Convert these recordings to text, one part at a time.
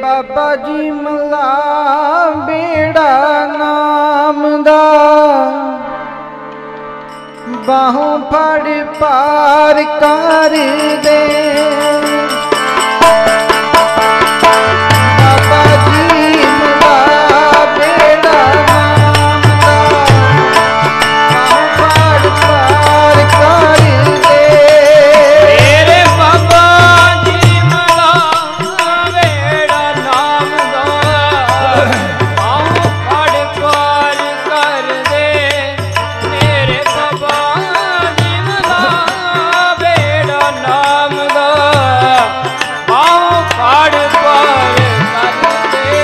बाबा जी मला बेड़ा नाम दा बाहों फड़ पार कर दे। बाबा जी मला बेड़ा नाम दा बाहों फड़ पार कर दे। मेरे बाबा जी मला बेड़ा नाम दा बाहों फड़ पार कर दे। मेरे बाबा जी मला बेड़ा नाम दा बाहों फड़ पार कर दे।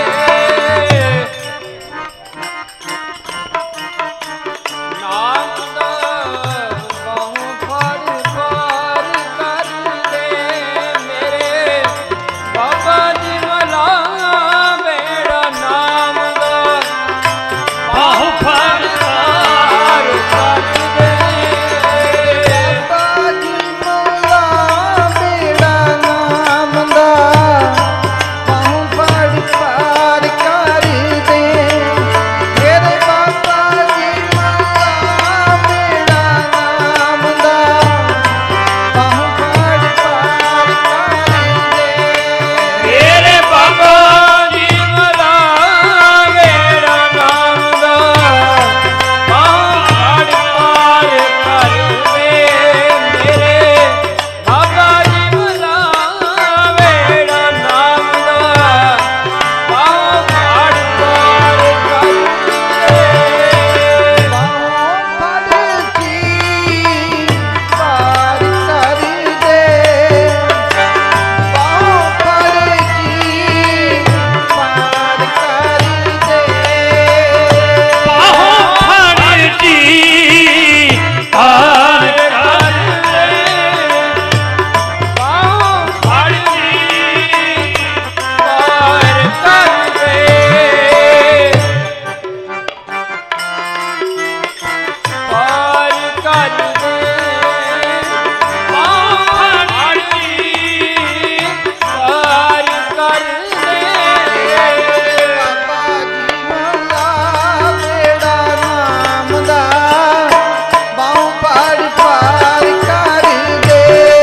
नाम दा बाहों फड़ पार कर दे। मेरे बाबा जी मला बेड़ा नाम दा बाहों फड़ पार कर दे। बाबा जी मला बेड़ा नाम दा बाहों फड़ पार कर दे। मेरे बाबा जी मला बेड़ा नाम दा बाहों फड़ पार कर दे। मेरे बाबा जी मला बेड़ा नाम दा बाहों फड़ पार कर दे। मेरे बाबा जी मला बेड़ा नाम दा बाहों फड़ पार कर दे। बाहों फड़ जी पार कर दे। बाहों फड़ जी पार कर दे। बाहों फड़ जी पार कर दे। बाहों फड़ जी पार कर दे। पार कर दे। बाहों फड़ जी पार कर दे। बाबा जी मला बेड़ा नाम दा बाहों फड़ पार कर दे।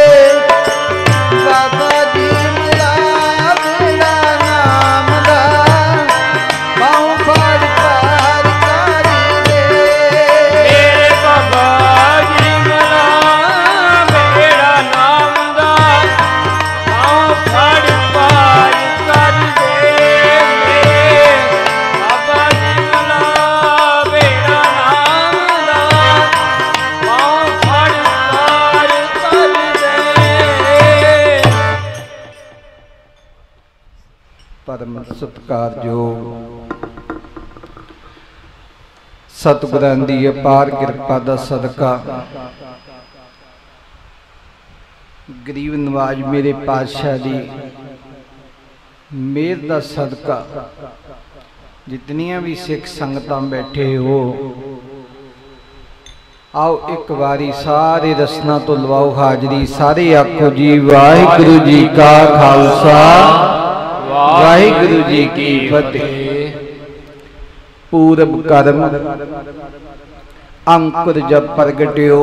बाबा जी मला बेड़ा नाम दा बाहों फड़ पार कर दे। मेरे बाबा जी मला बेड़ा नाम दा बाहों फड़ पार कर दे। मेरे बाबा जी मला बेड़ा नाम दा बाहों फड़ पार कर दे। परम सत्कारयोग सतगुਰਾਂ ਦੀ ਅਪਾਰ ਕਿਰਪਾ ਦਾ ਸਦਕਾ ਗਰੀਬ ਨਵਾਜ ਮੇਰੇ ਪਾਤਸ਼ਾਹ ਦੀ ਮਿਹਰ ਦਾ ਸਦਕਾ ਜਿਤਨੀਆਂ ਵੀ ਸਿੱਖ ਸੰਗਤਾਂ ਬੈਠੇ ਹੋ आओ एक बारी सारे रसना तो लवाओ हाजरी। सारे आखो जी वाहिगुरु जी का खालसा वाहिगुरु जी की फतेह। पूरब कर्म अंकुर जब प्रगट्यो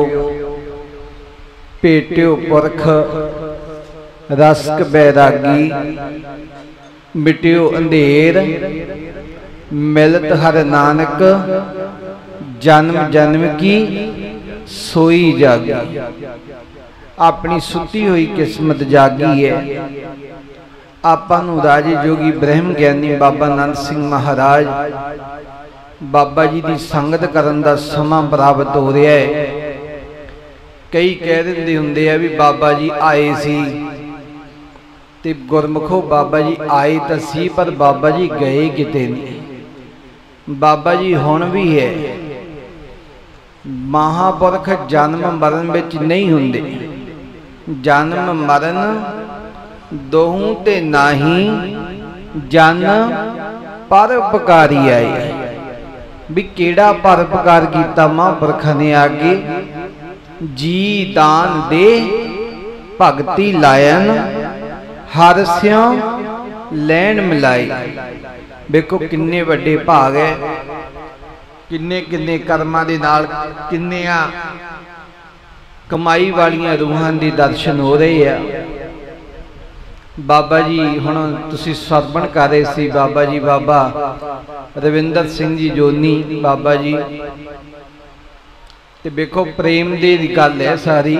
पेट्यो पुरख रसक बैरागी मिट्यो अंधेर मिलत हर नानक जन्म जन्म की सोई जागी। अपनी सुती हुई किस्मत जागी है। आपां नूं राजे जोगी ब्रह्म ज्ञानी बाबा नंद सिंह महाराज बाबा जी की संगत करन दा समा प्राप्त हो रहा है। कई कह दिंदे हुंदे आ भी बाबा जी आए सी ते गुरमुखो बाबा जी आए तां सी पर बाबा जी गए किते नहीं। बाबा जी हुण भी है। महापुरख जन्म मरण विच नहीं हुंदे। जन्म मरण दोहूं ते नाही जन परोपकारी आए। भी केड़ा परोपकार कीता महापुरखां ने आगे जी दान दे भगती लायन हर स्यों लैन मिलाई। देखो किन्ने वड्डे भाग है, किन्ने किन्ने कर्मां दे नाल किन्नियां कमाई वालियां रूहां दे दर्शन हो रहे हैं। बाबा जी हुण तुसीं सरवण कर रहे सी, बाबा जी बाबा रविंदर सिंह जी जोनी बाबा जी, ते देखो प्रेम दी गल है सारी।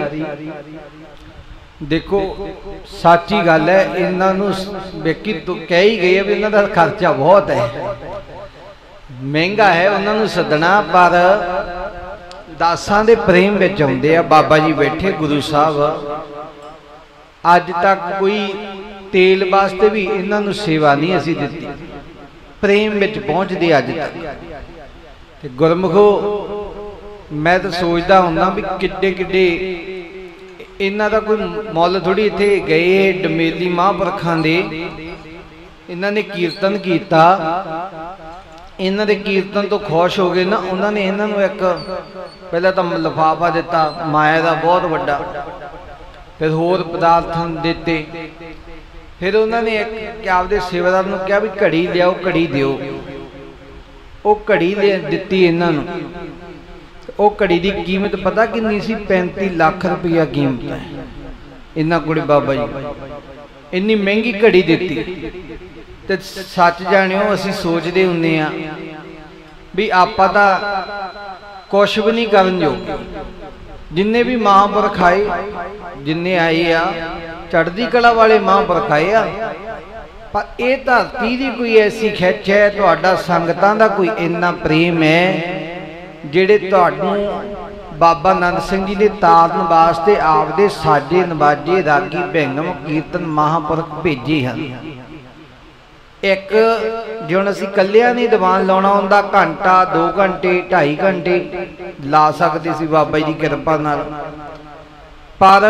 देखो सच्ची गल है, इन्हों बेकी तो कह ही गई है भी इन्हों का खर्चा बहुत है, महंगा है उन्होंने सदना, पर दासां दे प्रेम विच आउंदे आ। बाबा जी बैठे गुरु साहब, अज तक कोई तेल वास्ते भी इन्हों सेवा नहीं असी दिती, प्रेम विच पहुंचदे अज तक। गुरमुखो मैं तो सोचता हुंदा भी किड्डे किड्डे इन्हां दा कोई मुल थोड़ी। इत्थे गए डमेली महापुरखां दे, इन्हां ने कीर्तन कीता, इन्हां दे कीर्तन तो खुश हो गए ना, उन्होंने इन्हां नूं एक पहले तो लिफाफा दिता माया का बहुत वड्डा, फिर होर पदार्थ दिते, फिर उन्होंने एक आपदे सेवादार नूं कहा भी घड़ी लियाओ, घड़ी दिओ। वो घड़ी दिती इन्हां नूं। वो घड़ी की कीमत पता कितनी सी? 35 लाख रुपया कीमत है इन्हां कोल। बाबा जी इन्नी महंगी घड़ी दिती। ते सच जानियो असीं सोचते हुंदे आ भी आपां तां कुछ भी नहीं करन जो। जिन्ने भी महापुरख आए, जिन्ने आए आ चढ़दी कला वाले महापुरख आए आ, पर यह धरती की कोई ऐसी खिच है, तुहाडा संगतां दा कोई इन्ना प्रेम है जिहड़े तुहानूं बाबा नंद सिंह जी ने तारन वास्ते आपदे साजे नवाजे रागी भैंगम कीर्तन महापुरख भेजे हैं। एक जो असीं कल्लियां नहीं दीवान लाउणा हुंदा, घंटा 2 घंटे 2.5 घंटे ला सकते सी बाबा जी की किरपा नाल, पर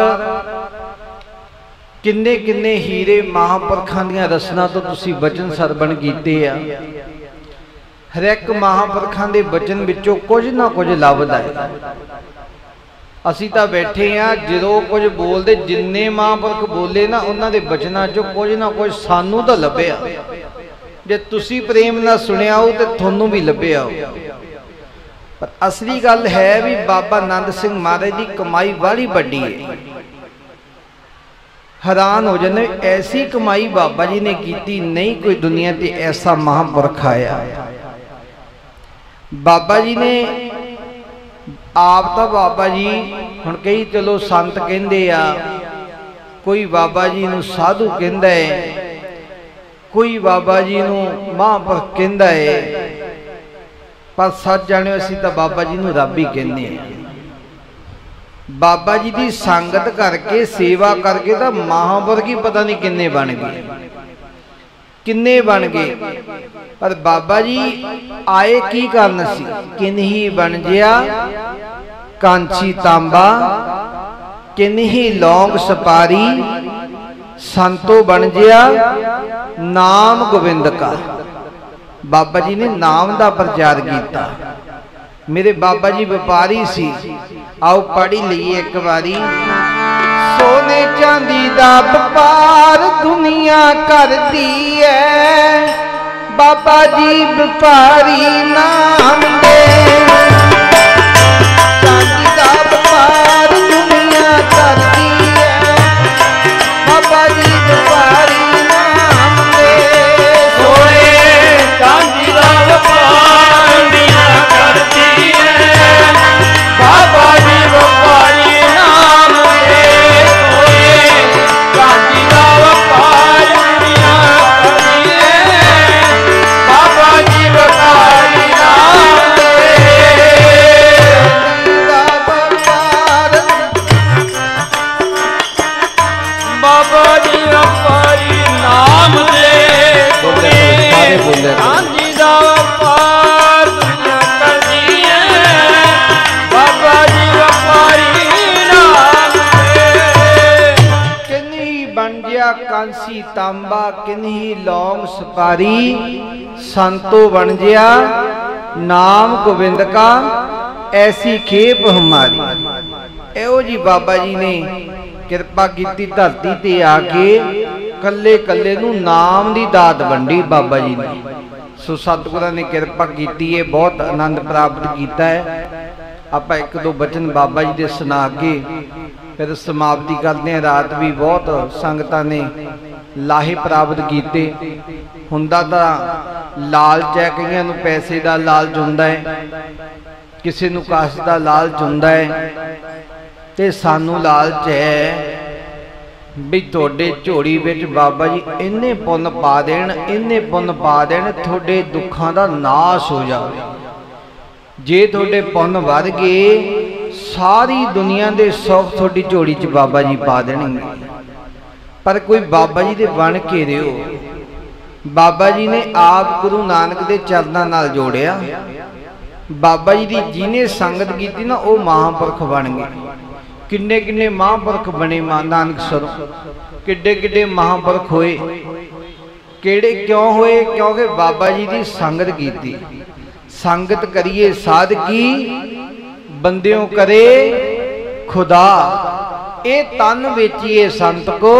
किन्ने किन्ने हीरे महापुरखां दीयां रसना तो तुसीं वचन सरवण कीते आ। हर एक महापुरखां दे वचन विचों कुछ ना कुछ लभदा है। असीं तां बैठे हाँ, जो कुछ बोलते जिन्ने महापुरख बोले ना उन्हां दे वचनां चों कुछ ना कुछ सानू तां लभ्या। जे तुसीं प्रेम नाल सुनिया हो तो तुहानूं भी लभ्या हो। पर असली गल है भी बाबा नंद सिंह महाराज की कमाई बड़ी वड्डी है। हैरान हो जाने, ऐसी कमाई बाबा जी ने की, नहीं कोई दुनिया ते ऐसा महापुरख आया। बाबा जी ने आप तो बाबा जी हुण कई चलो संत कहंदे आ, कोई बाबा जी नूं साधु कहंदा है, कोई बाबा जी नूं महापुरख कहंदा है, पर सच जाणिओ असीं तां बाबा जी नूं रब ही कहंदे आ। बाबा जी की संगत करके सेवा करके तो महापुरख ही पता नहीं किन्ने बन गए, किन्ने बन गए। पर बाबा जी आए की करन सी? किन्ही बन जिया कांची तांबा, किन्ही लौंग सपारी, संतो बन जिया नाम गोविंद का। बाबा जी ने नाम का प्रचार किया। मेरे बाबा जी व्यापारी सी, आओ पढ़ी लीए एक बारी। सोने चांदी दा व्यापार दुनिया करती है, बाबा जी व्यापारी नाम दे। चांदी दा व्यापार दुनिया करती है, बाबा जी व्यापारी नाम दे। सोने चांदी दा व्यापार दुनिया करती है, बाबा जी व्यापारी नाम दे। सोने चांदी दा व्यापार दुनिया करती है, बाबा जी व्यापारी नाम दे। बाबा जी व्यापारी नाम दे। चांदी दा व्यापार दुनिया करती है, बाबा जी व्यापारी नाम दे। किन्ही बन गया कांसी तांबा, किन्ही लौंग सपारी, संतो बन गया नाम गोविंद का, ऐसी खेप हमारी। एहो जी बाबा जी ने कृपा की धरती ते आके कल्ले कल्ले नूं नाम दी दात वंडी बाबा जी ने। सो सतगुरां ने किरपा कीती है, बहुत आनंद प्राप्त किया है। आपां एक दो बचन बाबा जी दे सुना के फिर समाप्ति करते हैं। रात भी बहुत संगतां ने लाहे प्राप्त किए। हुंदा तां लालच है, कईयां नूं पैसे दा लालच हुंदा है, किसी नूं काश दा लालच हुंदा है, ते सानू लालच है भी तुहाडे झोली विच बाबा जी इन्ने पुन्न पा देण, इन्ने पुन्न पा देण तुहाडे दुखां दा नाश हो जावे। जे तुहाडे पुन्न वध गए सारी दुनिया दे सुख तुहाडी झोली च बाबा जी पा देणगे। पर कोई बाबा जी दे बन के रहो। बाबा जी ने आप गुरु नानक दे चरनां नाल जोड़िया। बाबा जी दी जिन्हें संगत की ना वो महापुरख बन गए। किन्ने किन्ने महापुरख बने नानक सरों, किड्डे किड्डे महापुरख होए। केड़े क्यों होए? क्योंकि बाबा जी की संगत की। संगत करिए साधकी, बंदियों करे खुदा। ये तन वेचिए संत को,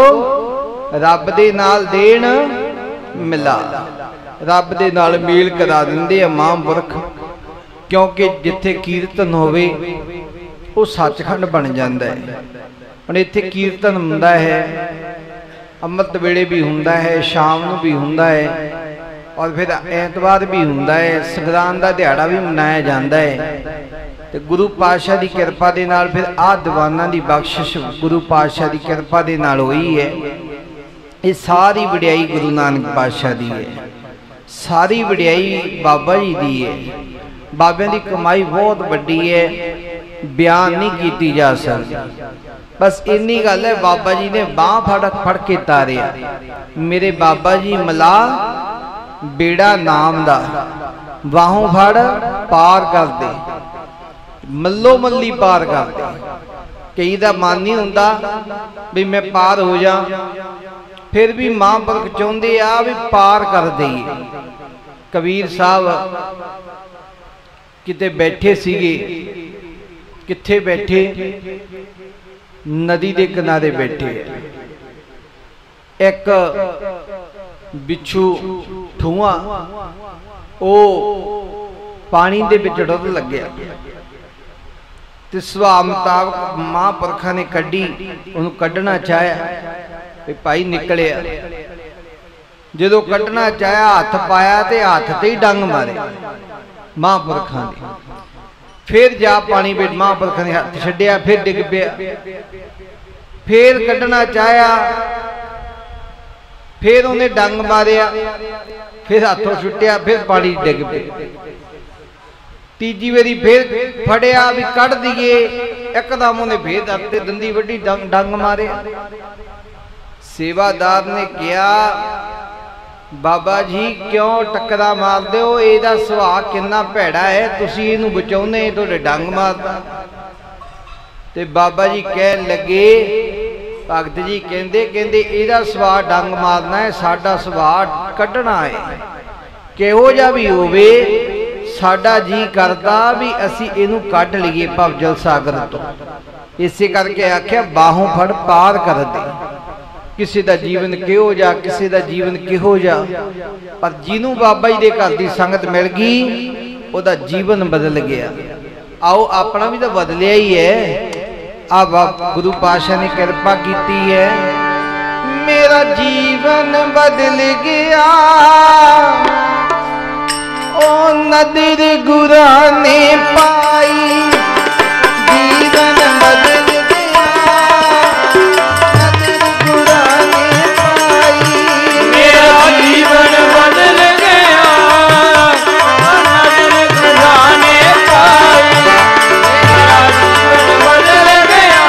रब दे नाल देन मिला। रब दे नाल मेल करा दिंदे आ महापुरख। क्योंकि जिथे कीर्तन होवे वो सचखंड बन जाता है। हुण इत्थे कीर्तन हुंदा है, अमृत वेले भी हुंदा है, शाम नूं भी हुंदा है, और फिर ऐतवार भी हुंदा है, संगरांद दा दिहाड़ा भी मनाया जाता है। ते गुरु पातशाह की किरपा दे नाल फिर आ दीवानां दी बख्शिश गुरु पातशाह की किरपा दे नाल होई है। ये सारी वडियाई गुरु नानक पातशाह दी है, सारी वडियाई बाबा जी दी है। बाबे की कमाई बहुत वड्डी है, बयान नहीं की जा सकती। बस इन्नी गल है, बाबा जी ने बांह फड़ के तारिया। मेरे बाबा जी मला बेड़ा नाम दा, बाहों फड़ पार कर दे, मल्लो मल्ली पार कर दे। कई दा मन नहीं हुंदा भी मैं पार हो जा, फिर भी महापुरख चाहुंदे आ भी पार कर दईए। कबीर साहब किते बैठे सीगे, किथे बैठे? नदी के किनारे बैठे। एक बिच्छू ठूआ ओ पानी दे विच डुल लग्या, ते सुभाव मुताबक महापुरखा ने कड्डी, उन्होंने कड्ढना चाहया, भाई निकलिया। जो कड्ढना चाहया हथ पाया तो हाथ ते ही डंग मारे महापुरखा ने। फिर जा पानी विच महापुरखा ने हाथ छड्डिया, फिर डिग पिया। फिर कड्ढना चाहया, फिर उन्हें डंग मारिया, फिर हाथों छुट्टिया, फिर पानी डिग पिया। तीजी बारी फिर फड़िया भी कढ़ दीए, एकदम उन्हें फिर दत्ते दंदी वड्डी डंग मारे। सेवादार ने कहा, बाबा जी क्यों टकरा मारदे हो? इहदा सुभाव कितना भैड़ा है, तुसीं इहनूं बचाउंदे तुहाडे डंग मारदा। ते बाबा जी कहन लगे, भगत जी कहंदे कहंदे इहदा सुभाव डंग मारना है, साडा सुभाव कड्ढना है। किहो जिहा भी होवे, साडा जी करदा भी असीं इहनूं कढ लईए भवजल सागर तो। इसे करके आख्या बाहों फड़ पार कर दे। किसी का जीवन किहो जा, किसी का जीवन किहो जा, पर जिन्हों बाबा जी के घर की संगत मिल गई उसका जीवन बदल गया। आओ अपना भी तो बदलिया ही है। अब गुरु पातशाह ने कृपा की है, मेरा जीवन बदल गया, ओ नदर गुरा ने पाई, जीवन बदल जीवन बदल गया, नदर खुदा ने पाई। मेरा जीवन बदल गया,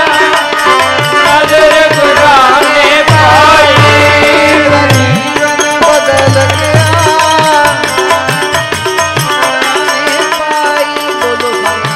नदर खुदा ने पाई। मेरा जीवन बदल गया, बोलो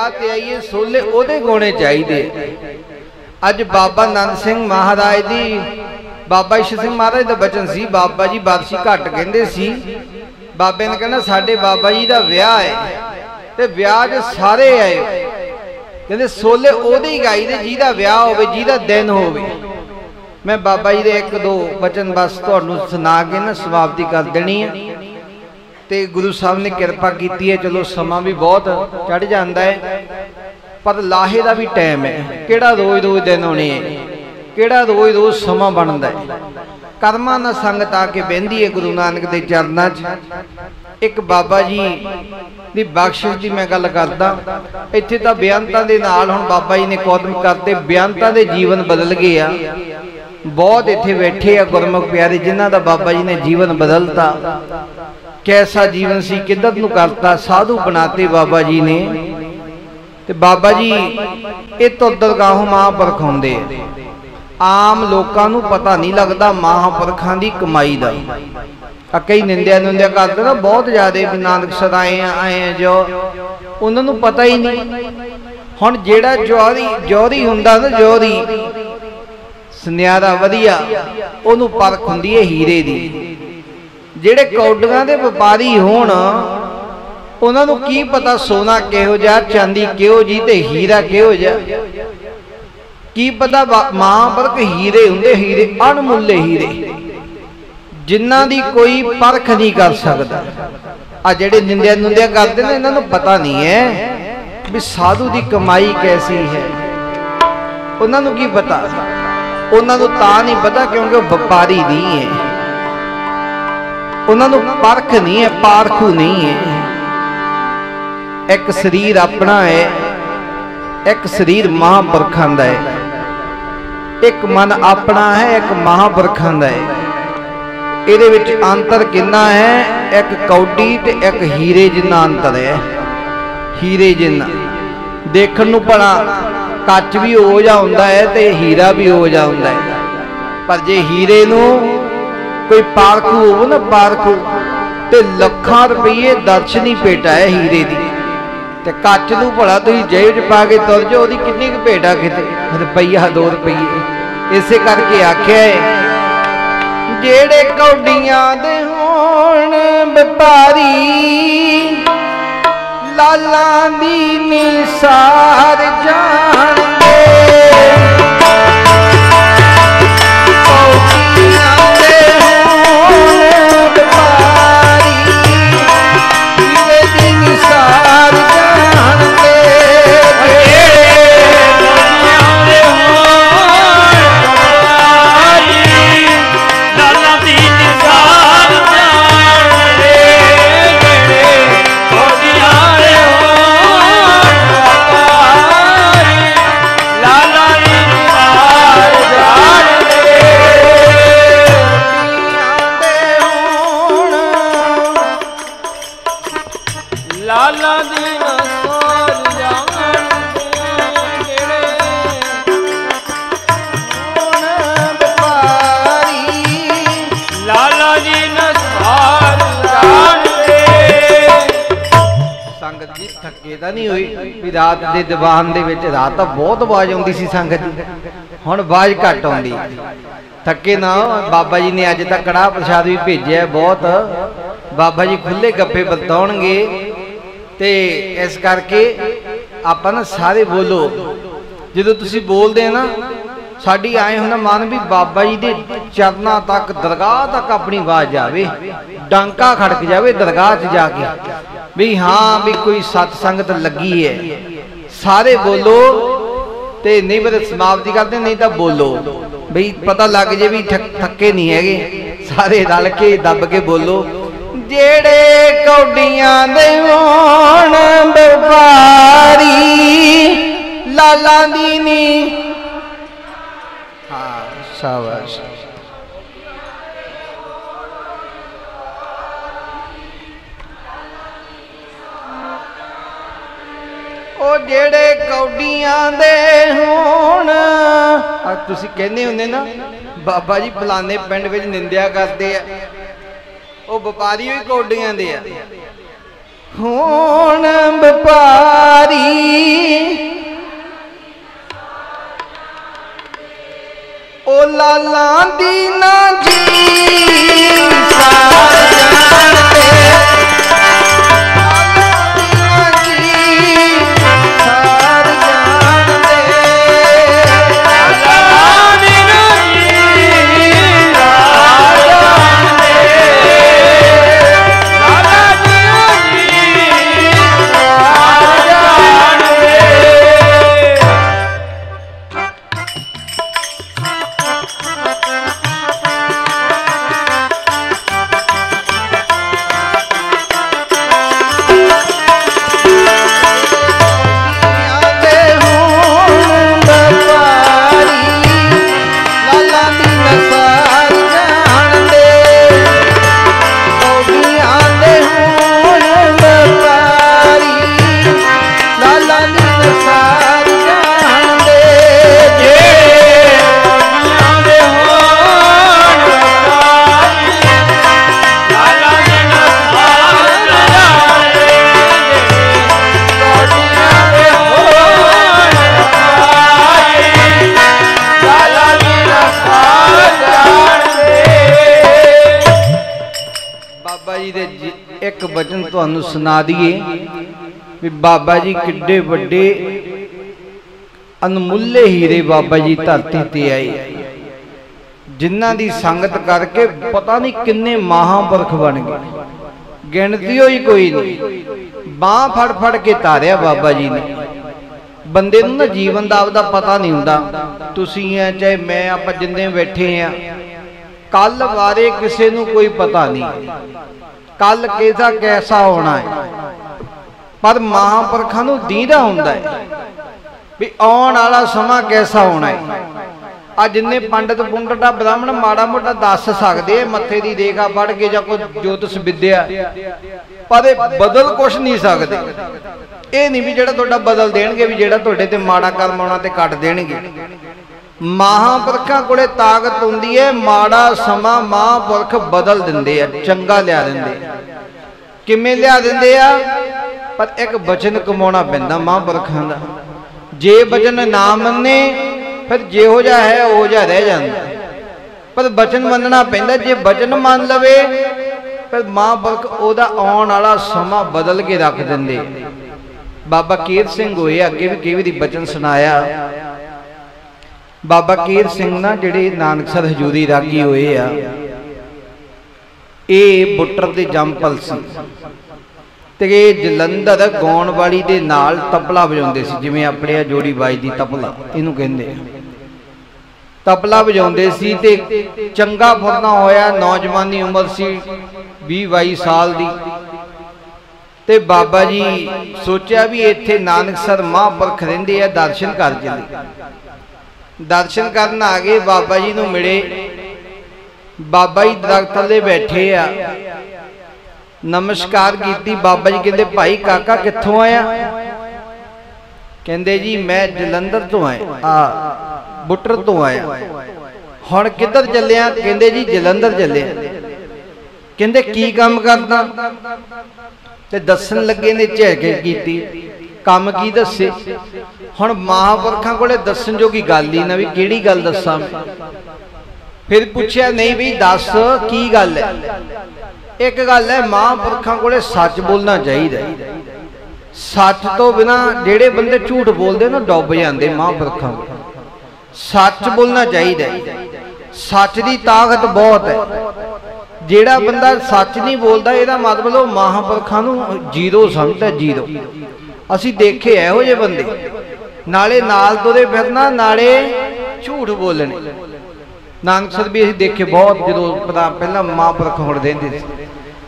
ਵਿਆਹ ते आईए सोले ओदे गाने चाहिए। अज बाबा नंद सिंह महाराज दी बाबा ईश्वर सिंह महाराज दा बचन सी, बाबा जी बारसी घट कहंदे सी। बाबे ने कहना साडे बाबा जी दा विआह है ते विआह च सारे आए, कहंदे सोले ओदे ही गाईदे जिहदा विआह होवे, जिहदा दिन होवे। मैं बाबा जी दे एक दो बचन बस तुहानूं सुना के ना समाप्ति कर देनी है। ते गुरु साहब ने किरपा की है, चलो समा भी बहुत चढ़ जाता है पर लाहे का भी टाइम है। किहड़ा रोज रोज दिन होने है, किहड़ा रोज रोज समा बनता है। कर्मां नाल संगत आके बहिंदी है गुरु नानक के चरणों च। एक बाबा जी की बख्शिश की मैं गल करदा, इत्थे तां बेअंतां दे नाल हुण बाबा जी ने कदम करते, बेअंतां दे जीवन बदल गए आ। बहुत इत्थे बैठे आ गुरमुख प्यारे जिन्हां दा बाबा जी ने जीवन बदलता। कैसा जीवन सी, किधर नूं करता, साधु बनाते बाबा जी ने। ते बाबा जी इतो दरगाहों महापुरख आउंदे, आम लोकां नूं पता नहीं लगता महापुरखां दी कमाई दा। कई निंदिया नुंदिया करते ना बहुत ज्यादा, नानक सर आए आए जो उन्हां नूं पता ही नहीं। हुण जिहड़ा जौहरी हुंदा ना, जौहरी सुनियारा वधिया, उहनूं परख हुंदी है हीरे दी। ਜਿਹੜੇ ਕੌਡੀਆਂ ਦੇ ਵਪਾਰੀ ਹੋਣ ਉਹਨਾਂ ਨੂੰ ਕੀ ਪਤਾ ਸੋਨਾ ਕਿਹੋ ਜਿਹਾ, ਚਾਂਦੀ ਕਿਹੋ ਜੀ ਤੇ ਹੀਰਾ ਕਿਹੋ ਜਿਹਾ। ਕੀ ਪਤਾ ਮਹਾਂਪੁਰਖ ਹੀਰੇ ਹੁੰਦੇ, ਹੀਰੇ ਅਣਮੁੱਲੇ ਹੀਰੇ ਜਿਨ੍ਹਾਂ ਦੀ ਕੋਈ ਪਰਖ ਨਹੀਂ ਕਰ ਸਕਦਾ। ਆ ਜਿਹੜੇ ਨਿੰਦਿਆ ਨੁੰਦਿਆ ਕਰਦੇ ਨੇ ਇਹਨਾਂ ਨੂੰ ਪਤਾ ਨਹੀਂ ਹੈ ਵੀ ਸਾਧੂ ਦੀ ਕਮਾਈ ਕੈਸੀ ਹੈ। ਉਹਨਾਂ ਨੂੰ ਕੀ ਪਤਾ, ਉਹਨਾਂ ਨੂੰ ਤਾਂ ਨਹੀਂ ਪਤਾ ਕਿਉਂਕਿ ਉਹ ਵਪਾਰੀ ਨਹੀਂ ਹੈ, उन्होंने परख नहीं है, पारखू नहीं है। एक शरीर अपना है, एक शरीर महापुरखां दा है। एक मन अपना है, एक महापुरखां दा है। इहदे विच अंतर कितना है, एक कौडी ते एक हीरे जिन्ना अंतर है। हीरे जिन्ना देखण नूं भला कच भी हो जा हुंदा है ते हीरा भी हो जा हुंदा है, पर जे हीरे नूं कोई पारखू हो ना, पारखू ते लखां रुपये दर्शनी भेटा है हीरे दी। ते कच नूं भला तुसीं जेब च पा के तुर जाओ, ओहदी किन्नी क भेटा, किते रुपया 2 रुपये। इसे करके आख्या है जेड़े कौडियां दे होण व्यापारी, लालां दी निसार जाणदे। नहीं हुई भी रात के दीवान दे विच, रात तो बहुत आवाज आउंदी सी संगत दी, हुण आवाज घट आउंदी। थके ना बाबा जी ने अज तक कड़ाह प्रसाद भी भेजिया बहुत। बाबा जी खुले गप्पे बरताउणगे ते इस करके आपां ना सारे बोलो। जदों तुसीं बोलदे ना साडी आए हुंदा मन भी बाबा जी दे चरनां तक, दरगाह तक अपनी आवाज जावे, डांका खड़क जावे दरगाह च जाके भी हाँ भी कोई सत्संगत लगी है। सारे बोलो ते नहीं फिर समाप्ति करते, नहीं तो बोलो बई पता लग जाए भी थके नहीं है। सारे रल के दब के बोलो जेड़े कौडियां दे होण व्यापारी, लालां दी नी। हाँ शाबाश। ओ जेड़े कौडियां दे होण, तुसी कहने हुंदे ना बाबा जी फलाने पिंड विच निंदिया करते आ, ओ व्यापारी भी कौडियां दे आ। होण व्यापारी दीना जी सार जानते, लाला दीना जी सार जानते, लाला दीना जी सार जानते, लाला दीना जी सार जानते। आंदे हूं व्यापारी, लाला दीना सार जानते, ओ भी आंदे हूं व्यापारी, लाला दीना सार जानते। जे आंदे होण व्यापारी, लाला दीना सार जानते, कोटियां दे होण व्यापारी, लाला दीना सार जानते। बाबा जी दे एक वचन तुहानू सुना दिए भी बाबा जी किड्डे वड्डे अनमुल्ले हीरे बाबा जी धरती ते आए, जिन्हां दी संगत करके पता नहीं किन्ने महापुरख बन गए, गिणती होई कोई नहीं। बांह फड़ फड़ के तारिया बाबा जी ने। बंदे नूं ना जीवन दा आपदा पता नहीं हुंदा, तुसीं आ चाहे मैं, आपां जिन्ने बैठे आ, कल बारे किसी नूं कोई पता नहीं, कल कैसा कैसा होना है, पर महापुरखां नूं दीदा हुंदा है भी आउण वाला समा कैसा होना है। आ जिन्ने पंडित पुंडटा ब्राह्मण माड़ा मोटा दस सकदे मत्थे दी रेखा पढ़ के जां कोई ज्योतिष विद्या, पर बदल कुछ नहीं सकदे। ਇਹ नहीं भी ਜਿਹੜਾ ਤੁਹਾਡਾ बदल देणगे भी ਜਿਹੜਾ ਤੁਹਾਡੇ ਤੇ ਮਾੜਾ ਕਰਮ ਆਉਣਾ ਤੇ ਕੱਟ ਦੇਣਗੇ। महापुरखों कोले ताकत हुंदी है, माड़ा समा महापुरख बदल दिंदे आ, चंगा लिया दिंदे। किवें लिया दिंदे आ? पर एक वचन कमाउणा पैंदा महापुरखां दा। जे वचन ना मन्ने फिर जेहो जा है ओहो जा रह जांदा, पर वचन मनना पैंदा। जे वचन मान लवे फिर महापुरख ओहदा आउण वाला समा बदल के रख दिंदे। बाबा कीर सिंह होए, अगे भी कई वारी वचन सुनाया। बाबा कीर सिंह ना जिहड़े नानकसर हजूरी रागी होए आ, ये बुट्टर दे जंपल सी ते जलंधर गाउण वाली दे नाल तबला वजाउंदे सी, जिवें अपने आ जोड़ी बाजदी तबला इहनूं कहंदे आ। तबला वजाउंदे सी ते चंगा फुरना होया, नौजवानी उम्र सी 20-22 साल दी। ते बाबा जी सोचा भी इत्थे नानकसर महापुरख रहिंदे आ, दर्शन कर चलीए। दर्शन करन आ गए, बाबा जी नूं मिले। बाबा जी दरख्त थल्ले बैठे आ, नमस्कार की। बाबा जी कहते भाई काका कित्थों आया? कहते जी मैं जलंधर तो आया, बुट्टर तो आया। हुण किधर चलिया? कहते जी जलंधर चले। कहते की काम करदा? ते दसन लगे ने झिड़क कीती, काम की दसे। हुण महापुरखां कोले दसन जोगी गल ही ना, भी किहड़ी गल दसां। फिर पूछया नहीं भी दस की गल है? एक गल है, महापुरखां कोले सच बोलना चाहिए। सच तो बिना जेड़े बंदे झूठ बोलते ना डुब जाते। महापुरखां सच बोलना चाहिए। सच की ताकत बहुत है। जेड़ा बंदा सच नहीं बोलता ਇਹਦਾ मतलब ਉਹ महापुरखां ਨੂੰ जीरो समझता, जीरो। असी देखे ਇਹੋ ਜਿਹੇ बंदे नाले नाल तुरे फिरना, नाले झूठ बोलने। नानकसर भी असीं देखे बहुत, जो पहला महापुरख हुण रहिंदे सी।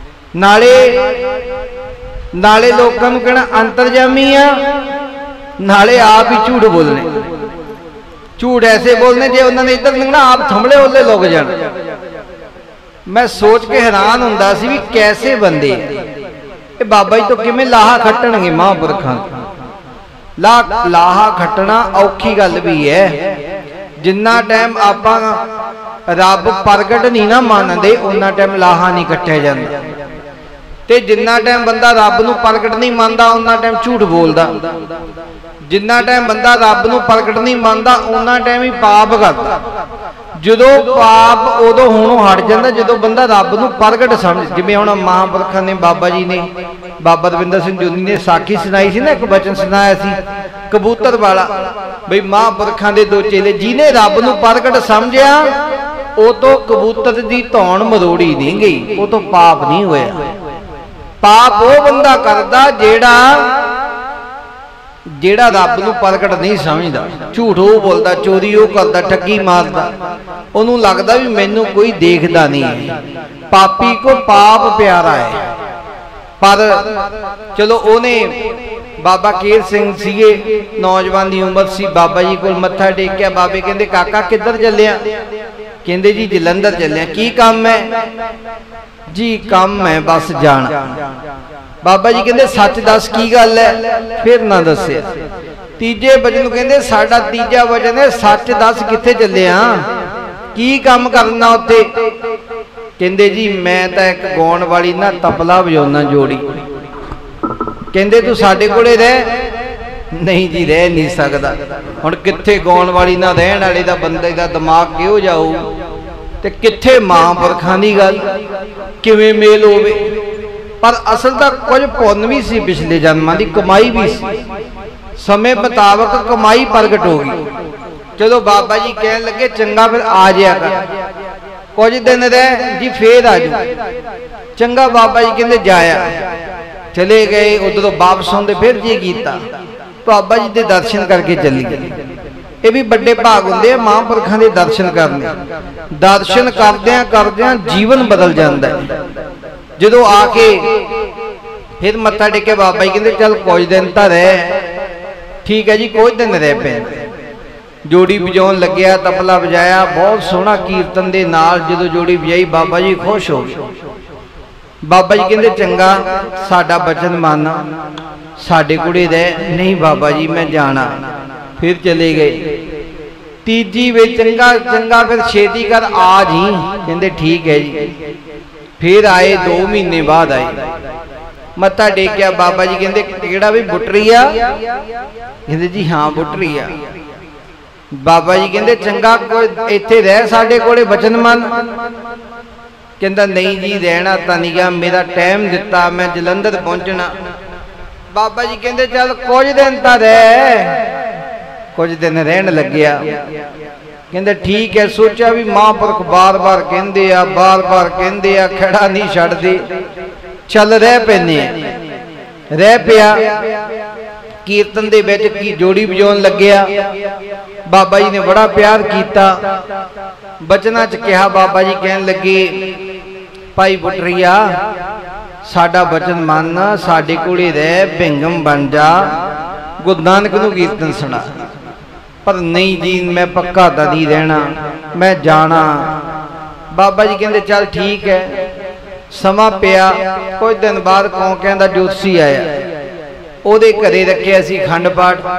नाले लोकां नूं कहना अंतरजामी आ, नाले आप ही झूठ बोलने। झूठ ऐसे बोलने जे उन्होंने इधर लंघना आप थंबले ओले लुक जाण। मैं सोच के हैरान हुंदा सी भी कैसे बंदे ये बाबा जी तो किवें लाहा खट्टणगे। महापुरखां लाहा खट्टना औखी गल भी है। जिन्ना टाइम आपां रब प्रगट नहीं ना मानते उन्ना टाइम लाहा नहीं कट्टिया जांदा, ते जिन्ना टाइम बंदा रब नूं प्रगट नहीं मानता उन्ना टाइम झूठ बोलदा। जिन्ना टाइम बंदा रब नूं प्रगट नहीं मानता उन्ना टाइम ही पाप करदा। ਜਦੋਂ ਪਾਪ ਉਦੋਂ ਹੋਣੋਂ ਹਟ ਜਾਂਦਾ ਜਦੋਂ ਬੰਦਾ ਰੱਬ ਨੂੰ ਪ੍ਰਗਟ ਸਮਝ। ਜਿਵੇਂ ਹੁਣ ਮਹਾਂਪੁਰਖਾਂ ਨੇ, ਬਾਬਾ ਜੀ ਨੇ, ਬਾਬਾ ਦਵਿੰਦਰ ਸਿੰਘ ਜੋਨੀ ਨੇ ਸਾਖੀ ਸੁਣਾਈ ਸੀ ਨਾ, ਇੱਕ ਬਚਨ ਸੁਣਾਇਆ ਸੀ ਕਬੂਤਰ ਵਾਲਾ, ਬਈ ਮਹਾਂਪੁਰਖਾਂ ਦੇ ਦੋ ਚੇਲੇ, ਜਿਹਨੇ ਰੱਬ ਨੂੰ ਪ੍ਰਗਟ ਸਮਝਿਆ ਉਹ ਤੋਂ ਕਬੂਤਰ ਦੀ ਧੌਣ ਮਰੋੜੀ ਨਹੀਂ ਗਈ, ਉਹ ਤੋਂ ਪਾਪ ਨਹੀਂ ਹੋਇਆ। ਪਾਪ ਉਹ ਬੰਦਾ ਕਰਦਾ ਜਿਹੜਾ ਰੱਬ ਨੂੰ ਪ੍ਰਗਟ ਨਹੀਂ ਸਮਝਦਾ, ਝੂਠ ਉਹ ਬੋਲਦਾ, ਚੋਰੀ ਉਹ ਕਰਦਾ, ਠੱਗੀ ਮਾਰਦਾ, ਉਹਨੂੰ ਲੱਗਦਾ ਵੀ ਮੈਨੂੰ ਕੋਈ ਦੇਖਦਾ ਨਹੀਂ ਹੈ। ਪਾਪੀ ਕੋ ਪਾਪ ਪਿਆਰਾ ਹੈ। ਪਰ ਚਲੋ ਉਹਨੇ, ਬਾਬਾ ਕੇਰ ਸਿੰਘ ਸੀਗੇ, ਨੌਜਵਾਨ ਦੀ ਉਮਰ ਸੀ, ਬਾਬਾ ਜੀ ਕੋਲ ਮੱਥਾ ਟੇਕਿਆ। ਬਾਬੇ ਕਹਿੰਦੇ ਕਾਕਾ ਕਿੱਧਰ ਚੱਲਿਆ? ਕਹਿੰਦੇ ਜੀ ਜਲੰਧਰ ਚੱਲਿਆ। ਕੀ ਕੰਮ ਹੈ? ਜੀ ਕੰਮ ਹੈ ਬਸ ਜਾਣਾ। ਬਾਬਾ ਜੀ ਕਹਿੰਦੇ ਸੱਚ ਦੱਸ ਕੀ ਗੱਲ ਹੈ? ਫਿਰ ਨਾ ਦੱਸਿਆ। ਤੀਜੇ ਵਜਨ ਨੂੰ ਕਹਿੰਦੇ ਸਾਡਾ ਤੀਜਾ ਵਜਨ ਹੈ, ਸੱਚ ਦੱਸ ਕਿੱਥੇ ਚੱਲਿਆ, ਕੀ ਕੰਮ ਕਰਨਾ ਉੱਥੇ? ਕਹਿੰਦੇ ਜੀ ਮੈਂ ਤਾਂ ਇੱਕ ਗਾਉਣ ਵਾਲੀ ਨਾ ਤਬਲਾ ਵਜਾਉਣਾ ਜੋੜੀ। ਕਹਿੰਦੇ ਤੂੰ ਸਾਡੇ ਕੋਲੇ ਰਹਿ। ਨਹੀਂ ਜੀ ਰਹਿ ਨਹੀਂ ਸਕਦਾ। ਹੁਣ ਕਿੱਥੇ ਗਾਉਣ ਵਾਲੀ ਨਾ ਰਹਿਣ ਵਾਲੇ ਦਾ ਬੰਦੇ ਦਾ ਦਿਮਾਗ ਕਿਹੋ ਜਾਊ, ਤੇ ਕਿੱਥੇ ਮਹਾਂਪੁਰਖਾਂ ਦੀ ਗੱਲ, ਕਿਵੇਂ ਮੇਲ ਹੋਵੇ? ਪਰ ਅਸਲ ਤਾਂ ਕੁਝ ਪੁੰਨ ਵੀ ਸੀ, ਪਿਛਲੇ ਜਨਮਾਂ ਦੀ ਕਮਾਈ ਵੀ ਸੀ। ਸਮੇਂ ਮੁਤਾਬਕ ਕਮਾਈ ਪ੍ਰਗਟ ਹੋ ਗਈ। ਜਦੋਂ ਬਾਬਾ ਜੀ ਕਹਿਣ ਲੱਗੇ ਚੰਗਾ ਫਿਰ ਆ ਜਾਇਆ ਕਰ, ਕੁਝ ਦਿਨ ਰਹਿ ਜੀ ਫੇਰ ਆ ਜਾ। ਚੰਗਾ ਬਾਬਾ ਜੀ ਕਹਿੰਦੇ ਜਾਇਆ। ਚਲੇ ਗਏ। ਉਧਰੋਂ ਵਾਪਸ ਆਉਂਦੇ ਫਿਰ ਜੀ ਕੀਤਾ, ਬਾਬਾ ਜੀ ਦੇ ਦਰਸ਼ਨ ਕਰਕੇ ਚੱਲੀ ਗਏ। ਇਹ ਵੀ ਵੱਡੇ ਭਾਗ ਹੁੰਦੇ ਆ ਮਹਾਂਪੁਰਖਾਂ ਦੇ ਦਰਸ਼ਨ ਕਰਨੇ। ਦਰਸ਼ਨ ਕਰਦਿਆਂ ਕਰਦਿਆਂ ਜੀਵਨ ਬਦਲ ਜਾਂਦਾ ਹੈ। ਜਦੋਂ ਆ ਕੇ ਫਿਰ ਮੱਥਾ ਟੇਕਿਆ, ਬਾਬਾ ਜੀ ਕਹਿੰਦੇ ਚੱਲ ਕੁਝ ਦਿਨ ਤਾਂ ਰਹਿ। ਠੀਕ ਹੈ ਜੀ, ਕੁਝ ਦਿਨ ਰਹਿ ਪਏ। ਜੋੜੀ ਵਜਾਉਣ ਲੱਗਿਆ, ਤਬਲਾ ਵਜਾਇਆ, ਬਹੁਤ ਸੋਹਣਾ ਕੀਰਤਨ ਦੇ ਨਾਲ ਜਦੋਂ ਜੋੜੀ ਵਜਾਈ ਬਾਬਾ ਜੀ ਖੁਸ਼ ਹੋ ਗਏ। ਬਾਬਾ ਜੀ ਕਹਿੰਦੇ ਚੰਗਾ ਸਾਡਾ ਬਚਨ ਮੰਨ, ਸਾਡੇ ਕੋਲੇ ਰਹਿ। ਨਹੀਂ ਬਾਬਾ ਜੀ ਮੈਂ ਜਾਣਾ। ਫਿਰ ਚਲੇ ਗਏ। ਤੀਜੀ ਵੇ ਚੰਗਾ ਫਿਰ ਛੇਤੀ ਕਰ ਆ ਜੀ। ਕਹਿੰਦੇ ਠੀਕ ਹੈ ਜੀ। ਫਿਰ ਆਏ, 2 ਮਹੀਨੇ ਬਾਅਦ ਆਏ। ਮੱਥਾ ਟੇਕਿਆ। ਬਾਬਾ ਜੀ ਕਹਿੰਦੇ ਕਿਹੜਾ ਵੀ ਬੁੱਟਰੀ ਆ? ਕਹਿੰਦੇ ਜੀ ਹਾਂ ਬੁੱਟਰੀ ਆ। ਬਾਬਾ ਜੀ ਕਹਿੰਦੇ ਚੰਗਾ ਕੋਈ ਇੱਥੇ ਰਹਿ, ਸਾਡੇ ਕੋਲੇ ਬਚਨ ਮੰਨ। ਕਹਿੰਦਾ ਨਹੀਂ ਜੀ ਰਹਿਣਾ ਤਾਂ ਨਹੀਂ ਗਿਆ, ਮੇਰਾ ਟਾਈਮ ਦਿੱਤਾ, ਮੈਂ ਜਲੰਧਰ ਪਹੁੰਚਣਾ। ਬਾਬਾ ਜੀ ਕਹਿੰਦੇ ਚੱਲ ਕੁਝ ਦਿਨ ਤਾਂ ਰਹਿ। ਕੁਝ ਦਿਨ ਰਹਿਣ ਲੱਗਿਆ। ਕਹਿੰਦੇ ਠੀਕ ਹੈ। ਸੋਚਿਆ ਵੀ ਮਹਾਂਪੁਰਖ ਬਾਰ-ਬਾਰ ਕਹਿੰਦੇ ਆ, ਬਾਰ-ਬਾਰ ਕਹਿੰਦੇ ਆ, ਖੜਾ ਨਹੀਂ ਛੱਡਦੇ, ਚੱਲ ਰਹਿ ਪੈਨੇ ਆ। ਰਹਿ ਪਿਆ। ਕੀਰਤਨ ਦੇ ਵਿੱਚ ਕੀ ਜੋੜੀ ਵਜਾਉਣ ਲੱਗਿਆ। ਬਾਬਾ ਜੀ ਨੇ ਬੜਾ ਪਿਆਰ ਕੀਤਾ। ਬਚਨਾਂ 'ਚ ਕਿਹਾ, ਬਾਬਾ ਜੀ ਕਹਿਣ ਲੱਗੇ ਭਾਈ ਬੁੱਟਰੀਆ ਸਾਡਾ ਬਚਨ ਮੰਨ, ਸਾਡੇ ਕੋਲੇ ਰਹਿ, ਭਿੰਗਮ ਬਣ ਜਾ, ਗੁਰੂ ਨਾਨਕ ਨੂੰ ਕੀਰਤਨ ਸੁਣਾ। ਪਰ ਨਹੀਂ ਜੀ ਮੈਂ ਪੱਕਾ ਤਾਂ ਨਹੀਂ ਰਹਿਣਾ, ਮੈਂ ਜਾਣਾ। ਬਾਬਾ ਜੀ ਕਹਿੰਦੇ ਚੱਲ ਠੀਕ ਹੈ। ਸਮਾਂ ਪਿਆ। ਕੁਝ ਦਿਨ ਬਾਅਦ ਕੌਂਕਿਆਂ ਦਾ ਜੋਤਸ਼ੀ ਆਇਆ। ਉਹਦੇ ਘਰੇ ਰੱਖਿਆ ਸੀ ਖੰਡ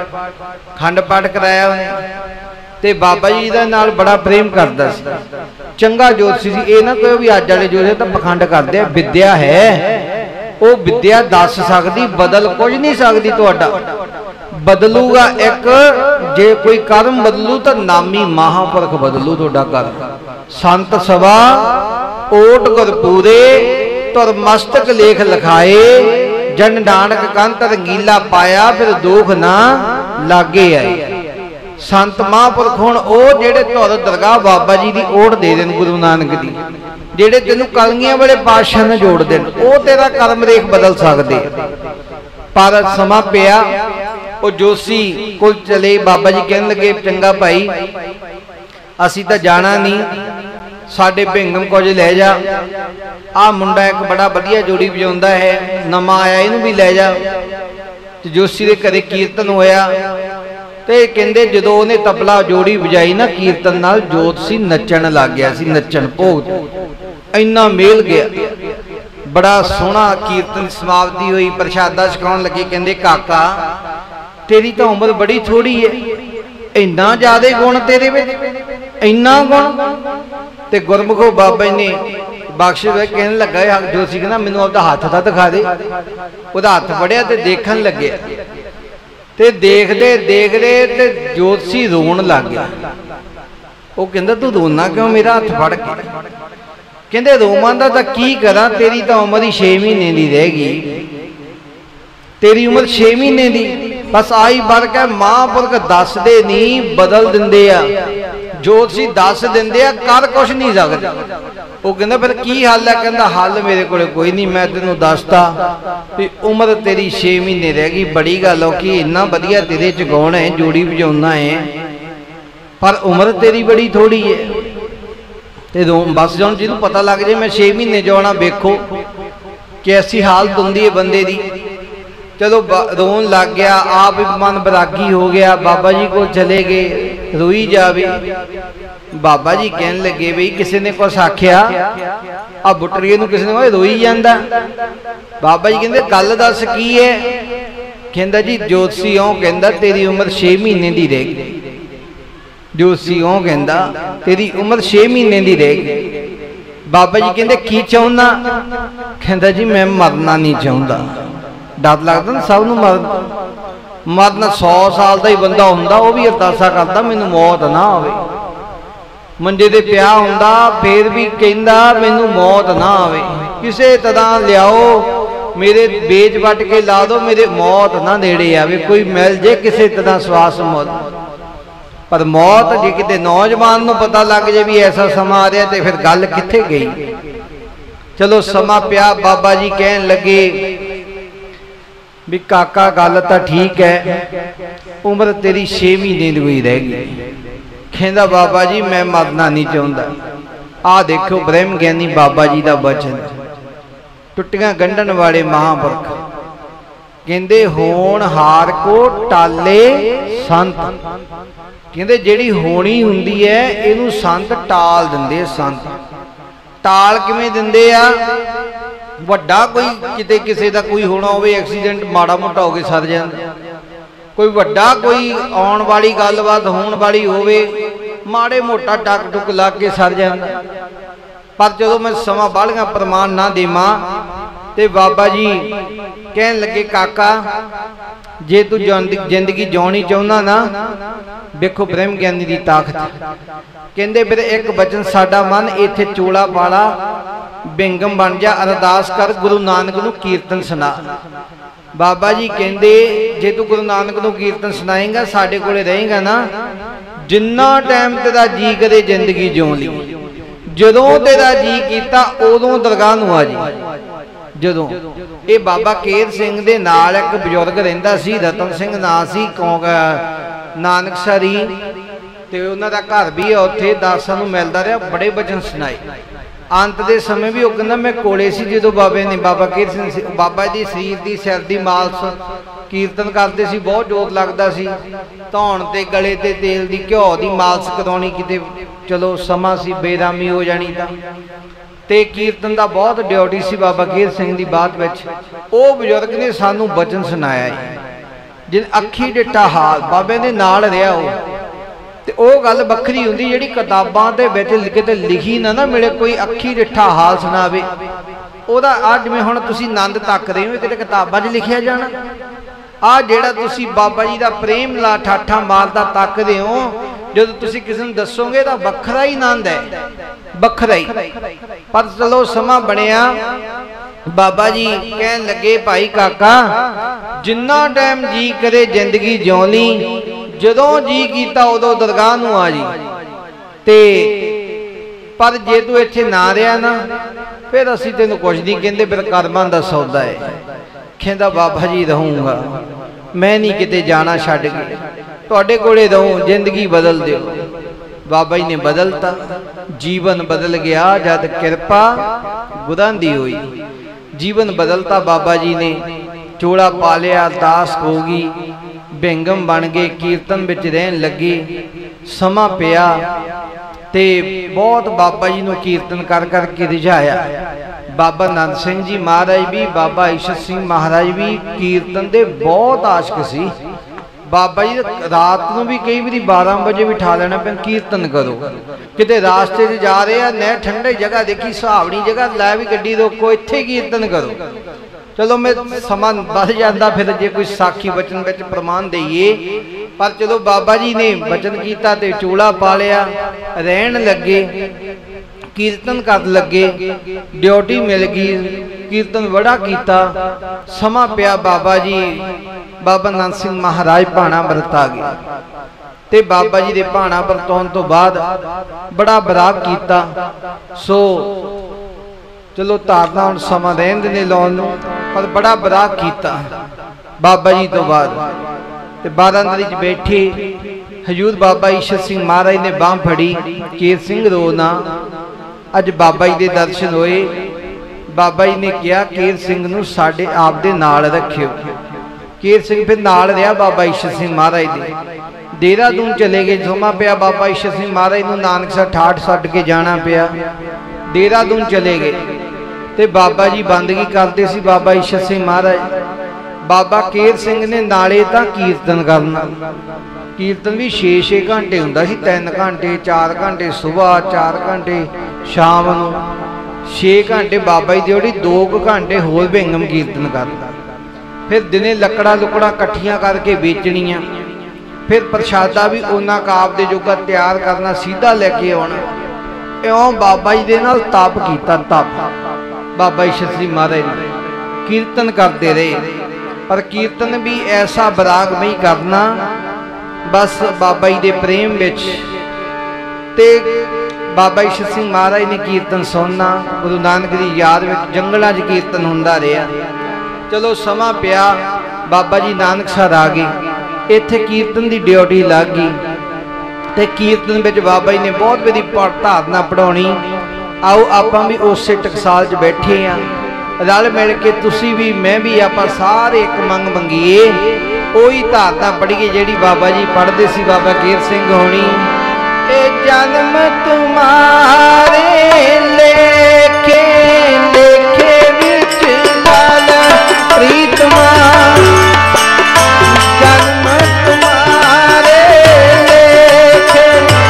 ਪਾਠ ਕਰਾਇਆ ਉਹਨੇ। ਤੇ ਬਾਬਾ ਜੀ ਦਾ ਨਾਲ ਬੜਾ ਪ੍ਰੇਮ ਕਰਦਾ ਸੀ, ਚੰਗਾ ਜੋਤਸ਼ੀ ਸੀ। ਇਹ ਨਾ ਕੋਈ ਵੀ ਅੱਜ ਵਾਲੇ ਜੋਤਸ਼ੀ ਤਾਂ ਪਖੰਡ ਕਰਦੇ ਆ। ਵਿਦਿਆ ਹੈ, ਉਹ ਵਿਦਿਆ ਦੱਸ ਸਕਦੀ, ਬਦਲ ਕੁਝ ਨਹੀਂ ਸਕਦੀ। ਤੁਹਾਡਾ ਬਦਲੂਗਾ ਇੱਕ, ਜੇ ਕੋਈ ਕਰਮ ਬਦਲੂ ਤਾਂ ਨਾਮੀ ਮਹਾਂਪੁਰਖ ਬਦਲੂ ਤੁਹਾਡਾ ਕਰਮ। ਸੰਤ ਸਭਾ ਓਟ ਗੁਰਪੂਰੇ, ਤੁਰ ਮਸਤਕ ਲੇਖ ਲਿਖਾਏ, ਜਨ ਨਾਨਕ ਕੰਤ ਰੰਗੀਲਾ ਪਾਇਆ, ਫਿਰ ਦੁੱਖ ਨਾ ਲਾਗੇ ਆਏ। ਸੰਤ ਮਹਾਂਪੁਰਖ ਹੁਣ ਉਹ ਜਿਹੜੇ ਧੁਰ ਦਰਗਾਹ ਬਾਬਾ ਜੀ ਦੀ ਓਟ ਦੇ ਦੇਣ, ਗੁਰੂ ਨਾਨਕ ਦੀ, ਜਿਹੜੇ ਤੈਨੂੰ ਕਲਗੀਆਂ ਵਾਲੇ ਪਾਤਸ਼ਾਹ ਨਾਲ ਜੋੜ ਦੇਣ, ਉਹ ਤੇਰਾ ਕਰਮ ਰੇਖ ਬਦਲ ਸਕਦੇ। ਪਰ ਸਮਾਂ ਪਿਆ। ਉਹ ਜੋਸ਼ੀ ਕੋਲ ਚਲੇ। ਬਾਬਾ ਜੀ ਕਹਿਣ ਲੱਗੇ ਚੰਗਾ ਭਾਈ ਅਸੀਂ ਤਾਂ ਜਾਣਾ ਨਹੀਂ, ਸਾਡੇ ਭਿੰਗਮ ਕੁਝ ਲੈ ਜਾ। ਆਹ ਮੁੰਡਾ ਇੱਕ ਬੜਾ ਵਧੀਆ ਜੋੜੀ ਵਜਾਉਂਦਾ ਹੈ, ਨਵਾਂ ਆਇਆ, ਇਹਨੂੰ ਵੀ ਲੈ ਜਾ। ਤੇ ਜੋਸ਼ੀ ਦੇ ਘਰੇ ਕੀਰਤਨ ਹੋਇਆ। ਤੇ ਕਹਿੰਦੇ ਜਦੋਂ ਉਹਨੇ ਤਬਲਾ ਜੋੜੀ ਵਜਾਈ ਨਾ ਕੀਰਤਨ ਨਾਲ, ਜੋਤਸ਼ੀ ਨੱਚਣ ਲੱਗ ਗਿਆ ਸੀ। ਨੱਚਣ ਭੋਗ ਇੰਨਾ ਮੇਲ ਗਿਆ। ਬੜਾ ਸੋਹਣਾ ਕੀਰਤਨ ਸਮਾਪਤੀ ਹੋਈ। ਪ੍ਰਸ਼ਾਦਾ ਛਕਾਉਣ ਲੱਗੇ। ਕਹਿੰਦੇ ਕਾਕਾ ਤੇਰੀ ਤਾਂ ਉਮਰ ਬੜੀ ਥੋੜੀ ਹੈ, ਇੰਨਾ ਜ਼ਿਆਦਾ ਗੁਣ ਤੇਰੇ ਵਿੱਚ, ਇੰਨਾ ਗੁਣ। ਤੇ ਗੁਰਮੁਖੋ ਬਾਬਾ ਜੀ ਨੇ ਬਖਸ਼ ਵੇ ਕਹਿਣ ਲੱਗਾ, ਜੋਸ਼ੀ ਕਹਿੰਦਾ ਮੈਨੂੰ ਆਪਦਾ ਹੱਥ ਤਾਂ ਦਿਖਾ ਦੇ। ਉਹਦਾ ਹੱਥ ਫੜਿਆ ਤੇ ਦੇਖਣ ਲੱਗਿਆ। ਤੇ ਦੇਖਦੇ ਦੇਖਦੇ ਤੇ ਜੋਤਸ਼ੀ ਰੋਣ ਲੱਗ ਗਿਆ। वो कहंदा तू रोना क्यों मेरा हथ फड़ के? कहंदे रोवां दा तां की करा, तेरी तां उम्र ही 6 महीने दी रह गई, तेरी उम्र 6 महीने दी। बस आई फर्क है, महापुरख दसदे नहीं बदल दिंदे आ, जो तुसीं दस दिंदे आ कर कुछ नहीं सकदे। वो कहंदा फिर की हल है? कहंदा हल मेरे कोल कोई नहीं, मैं तेनों दसता भी उम्र तेरी 6 महीने रह गई। बड़ी गल हो कि इन्ना वधिया तेरे च गुण है, जोड़ी वजाउणा है, पर उम्र तेरी बड़ी थोड़ी है। ते बस जो जिन्होंने पता लग जाए मैं 6 महीने जाना, वेखो कि ऐसी हालत होंदी है बंदे दी। चलो रोन लग गया, आप मन बैरागी हो गया, बाबा जी को चले गए, रोई जावे। बाबा जी कहन लगे बई किसी ने कुछ आख्या, आ बुटरीए नूं किसी ने रोई जांदा। बाबा जी कहंदे गल दस की है? कहंदा जी जोतसी ओ कहंदा तेरी उम्र 6 महीने दी रह गई। जोतसी ओ कहंदा तेरी उम्र 6 महीने दी रह गई। बाबा जी कहंदे की चाहुंदा? कहंदा जी मैं मरना नहीं चाहुंदा। डर लगता ना सब नूं मरना 100 साल का ही बंदा हुंदा, वो भी अरदासा करता मैनू मौत ना आवे। मंजे ते पिया हुंदा फिर भी कहंदा मैनू मौत ना आवे, किसी तरह लियाओ मेरे बेच वट के ला दो, मेरे मौत ना नेड़े आवे, कोई मिल जे किसी तरह श्वास मौत। पर मौत जे किते नौजवान नूं पता लग जाए भी ऐसा समा आ रहा तो फिर गल कित्थे गई। चलो समा पिया, बाबा जी कहन लगे भी काका गल तो ठीक है, उम्र तेरी 6 महीने की हुई रह गई। कहंदा बाबा जी मैं मरना नहीं चाहता। आ देखो ब्रह्म ज्ञानी बाबा जी का वचन, टुटियां गंढन वाले महापुरख कहंदे होनहार को टाले संत। कहंदे जिहड़ी होनी हुंदी है इहनूं संत टाल दिंदे। संत टाल किवें दिंदे आ? वड्डा कोई किते किसी का कोई होना हो एक्सीडेंट माड़ा मोटा हो के सर जाता, कोई वड्डा कोई आने वाली गलबात होने वाली होवे माड़े मोटा टक टुक लग के सर जाता। पर जो मैं समा बालियां प्रमाण ना देवा तो बाबा जी कहन लगे काका जे तू जिंदगी जिउणी चाहुंदा ना, देखो ब्रह्म ज्ञानी की ताकत। कहंदे फिर एक बचन साडा मन इत्थे चोला पाला बिंगम बन जा, अरदास कर गुरु नानक नूं कीर्तन सुना। बाबा जी कहंदे जे तू गुरु नानक नूं कीर्तन सुनाएगा साडे कोले रहेगा ना, जिन्ना टाइम तेरा जी करे जिंदगी जिउं लई, जदों तेरा जी कीता उदों दरगाह नूं आ जी। जदों ये बाबा केर सिंह दे नाल एक बजुर्ग रहिंदा सी, रतन सिंह नां सी, नानकसरी ते उन्हां दा घर भी है उत्थे, दासां नूं मिलदा रहा, बड़े वचन सुनाए। अंत दे समय भी वो कहंदा मैं कोले सी जदों बाबे ने बाबा केर सिंह बाबा दी शरीर दी सिर दी मालश कीर्तन करते सी, बहुत जोर लगदा सी, धौण ते गले ते तेल दी घ्यो दी मालश कराउणी, किते चलो समा सी बेरामी हो जानी ते कीर्तन दा बहुत ड्यूटी सी बाबा केर सिंह दी बात विच। ओ बजुर्ग ने सानू वचन सुनाया है जिन अखी डिट्ठा हाल बाबे दे नाल रहा हो ते ओ गल बखरी हुंदी जिहड़ी किताबां दे विच किते लिखी ना मिले, कोई अखी डिट्ठा हाल सुनावे ओदा। आ जिवें हुण तुसीं आनंद तक रहे हो किते किताबां 'च लिखिया जाना, आ जिहड़ा तुसीं बाबा जी दा प्रेम ला ठाठा मारदा तकदे हो, जदों तुसीं किसी नूं दसोगे तां वखरा ही आनंद है, वखरा ही। पर चलो समा बनिया, बाबा जी कहन लगे भाई काका जिन्ना टाइम जी करे जिंदगी जिउं लई, जदों जी कीता उदों दरगाह नूं आ जी। ते पर जे तू इत्थे ना रहा ना फिर असीं तैनूं कुछ नहीं कहंदे, फिर कर्मां दा सौदा है। कहंदा बाबा जी रहूँगा, मैं नहीं किते जाना छड्ड के, तुहाडे कोले रहूं, जिंदगी बदल दिओ। बाबा जी ने बदलता, जीवन बदल गया जद कृपा गुरां दी होई। जीवन बदलता बाबा जी ने, चोड़ा पा लिया, अरदास होगी, बेंगम बन गए, कीर्तन विच रहन लगे। समा पिया ते बहुत बाबा जी नूं कीर्तन कर करके रिझाया। बाबा नंद सिंह जी महाराज भी, बाबा ईशर सिंह महाराज भी कीर्तन दे बहुत आशिक सी। बाबा जी रात को भी कई बार 12 बजे भी उठा लेना पे कीर्तन करो। किते रास्ते से जा रहे हैं, नह ठंडे जगह देखी सुहावनी जगह लै भी गड्डी रोको, इत्थे कीर्तन करो। चलो मैं समा बच जाता फिर जे कोई साखी वचन विच प्रमाण दईए, पर चलो बाबा जी ने वचन किया ते चोला पा लिया, रहन लगे, कीर्तन कर लगे, ड्यूटी मिल गई, कीर्तन बड़ा किया, समा पिया बाबा जी बाबा नंद सिंह महाराज भाणा वरता गए ते बाबा जी दे भाणा वरताउण तो बाद बड़ा बराग किया। सो चलो धारना हुण समा रहन दे लाउण नूं, पर बड़ा बराग किया बाबा जी तो बाद ते बारांदरी च बैठे हजूर बाबा ईश्वर सिंह महाराज ने बांह फड़ी, केर सिंह रो ना, अज बाबा जी दे दर्शन होए। बाबा जी ने कहा केर सिंह नूं साडे आप दे नाल रखियो। केर सिंह फिर नाल रहा बाबा ईश्वर सिंह महाराज दे। देहरादून चले गए, समा पिया बाबा ईश्वर सिंह महाराज नूं नानकसर ठाठ छड्ड के जाना पिया। देहरादून चले गए ते बाबा जी बंदगी करते सी बाबा ईश्वर सिंह महाराज। बाबा केर सिंह ने नाले तां कीर्तन करना, कीर्तन भी 6-6 घंटे हुंदा सी, 3 घंटे 4 घंटे सुबह, 4 घंटे शाम नूं, 6 घंटे बाबा जी दी 2 घंटे होर विंगम कीर्तन करना। फिर दिने लकड़ा लुकड़ा कट्ठियां करके बेचनियां, फिर प्रशादा भी उन्ना काब दे जोगा तैयार करना, सीधा लेके आना। इउं बाबा जी दे नाल तप कीता, तप बाबा ईश्वर सिंह महाराज ने कीर्तन करते रहे, पर कीर्तन भी ऐसा बराग नहीं करना बस बाबा जी दे प्रेम विच ते बाबा ईश्वर सिंह महाराज ने कीर्तन सुनना। गुरु नानक दी याद विच जंगलां 'च कीर्तन हुंदा रहा। चलो समा पिया बाबा जी नानकसर आ गए, इत्थे कीर्तन की ड्यूटी लग गई ते कीर्तन विच बाबा जी ने बहुत बड़ी धारना पढ़ाउणी। आओ आपां भी उस टकसाल च बैठे हाँ, रल मिल के तुसी भी मैं भी आपां सारे एक मंग मंगीए, ओही धारना पढ़ीए जिहड़ी बाबा जी पढ़दे सी बाबा केर सिंह होनी। ए जन्म तुम्हारे लेखे लेखे विच लाल प्रीतमा, जन्म तुम्हारे लेखे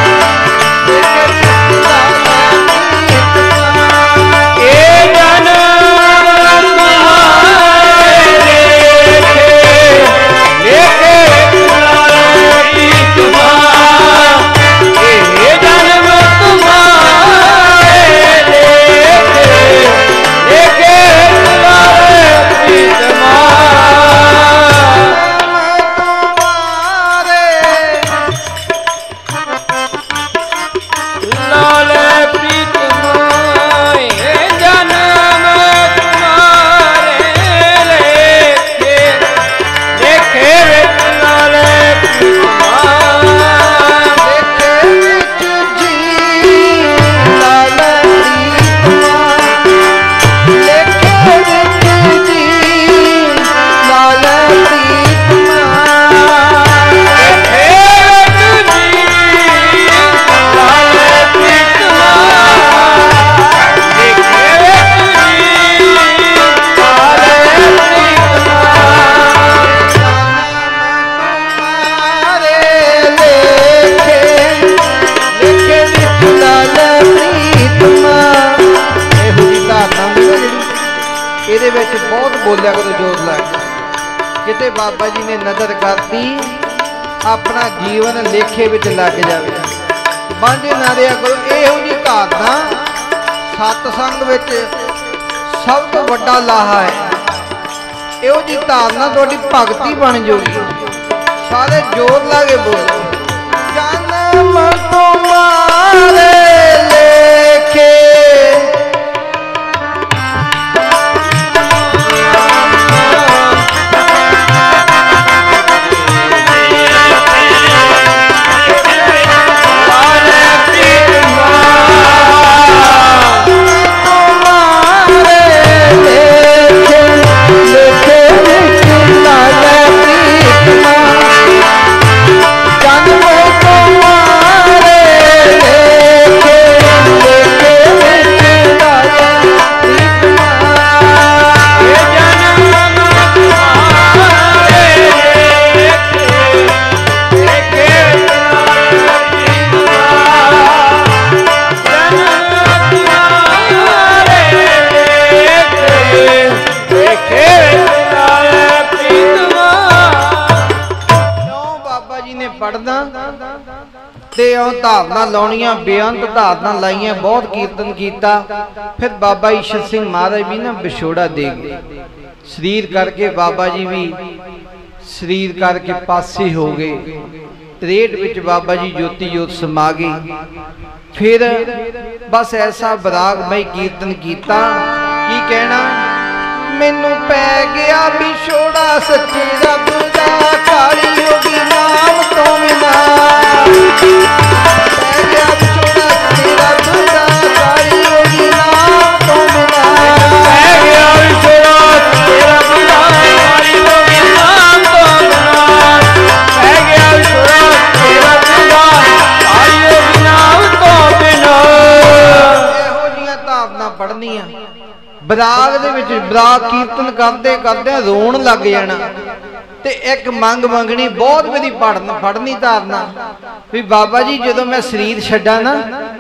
बोलिया करो जोर लग। किते बाबा जी ने नजर करती अपना जीवन लेखे विच लग जाए, बांझे ना रहा करो। इहो जी धारना सतसंग विच सब तो वड्डा लाहा है। इहो जी धारना तुहाडी भगती बन जाऊगी। सारे जोर ला के बोलो, जन्म तुम्हारे लेखे जन्म तुम्हारे पढ़ना ते धारना लाउणियां, बेअंत धारना लाइया, बहुत कीर्तन किया। फिर बाबा ईश्वर सिंह महाराज भी ना विछोड़ा दे गए, शरीर करके बाबा जी भी शरीर करके पासे हो गए। त्रेट विच बाबा जी ज्योति जोत समा गई। फिर बस ऐसा बरागमय कीर्तन किया की कहना, मैनू पै गया विछोड़ा सच्चे रब दा, काली होगी नाम तो बिना। पै गया विछोड़ा सच्चे रब दा, काली होगी नाम तो बिना। पै गया विछोड़ा सच्चे रब दा, काली होगी नाम तो बिना। पै गया विछोड़ा सच्चे रब दा, काली होगी नाम तो बिना। ਇਹੋ ਜਿਹੀਆਂ ਧਾਰਨਾ ਪੜ੍ਹਨੀਆਂ। बराग दे विच बराग कीर्तन करते करते रोण लग जाना। ते एक मंग मंगनी बहुत बड़ी पढ़नी धारना भी बाबा जी जो मैं शरीर छड्डा ना,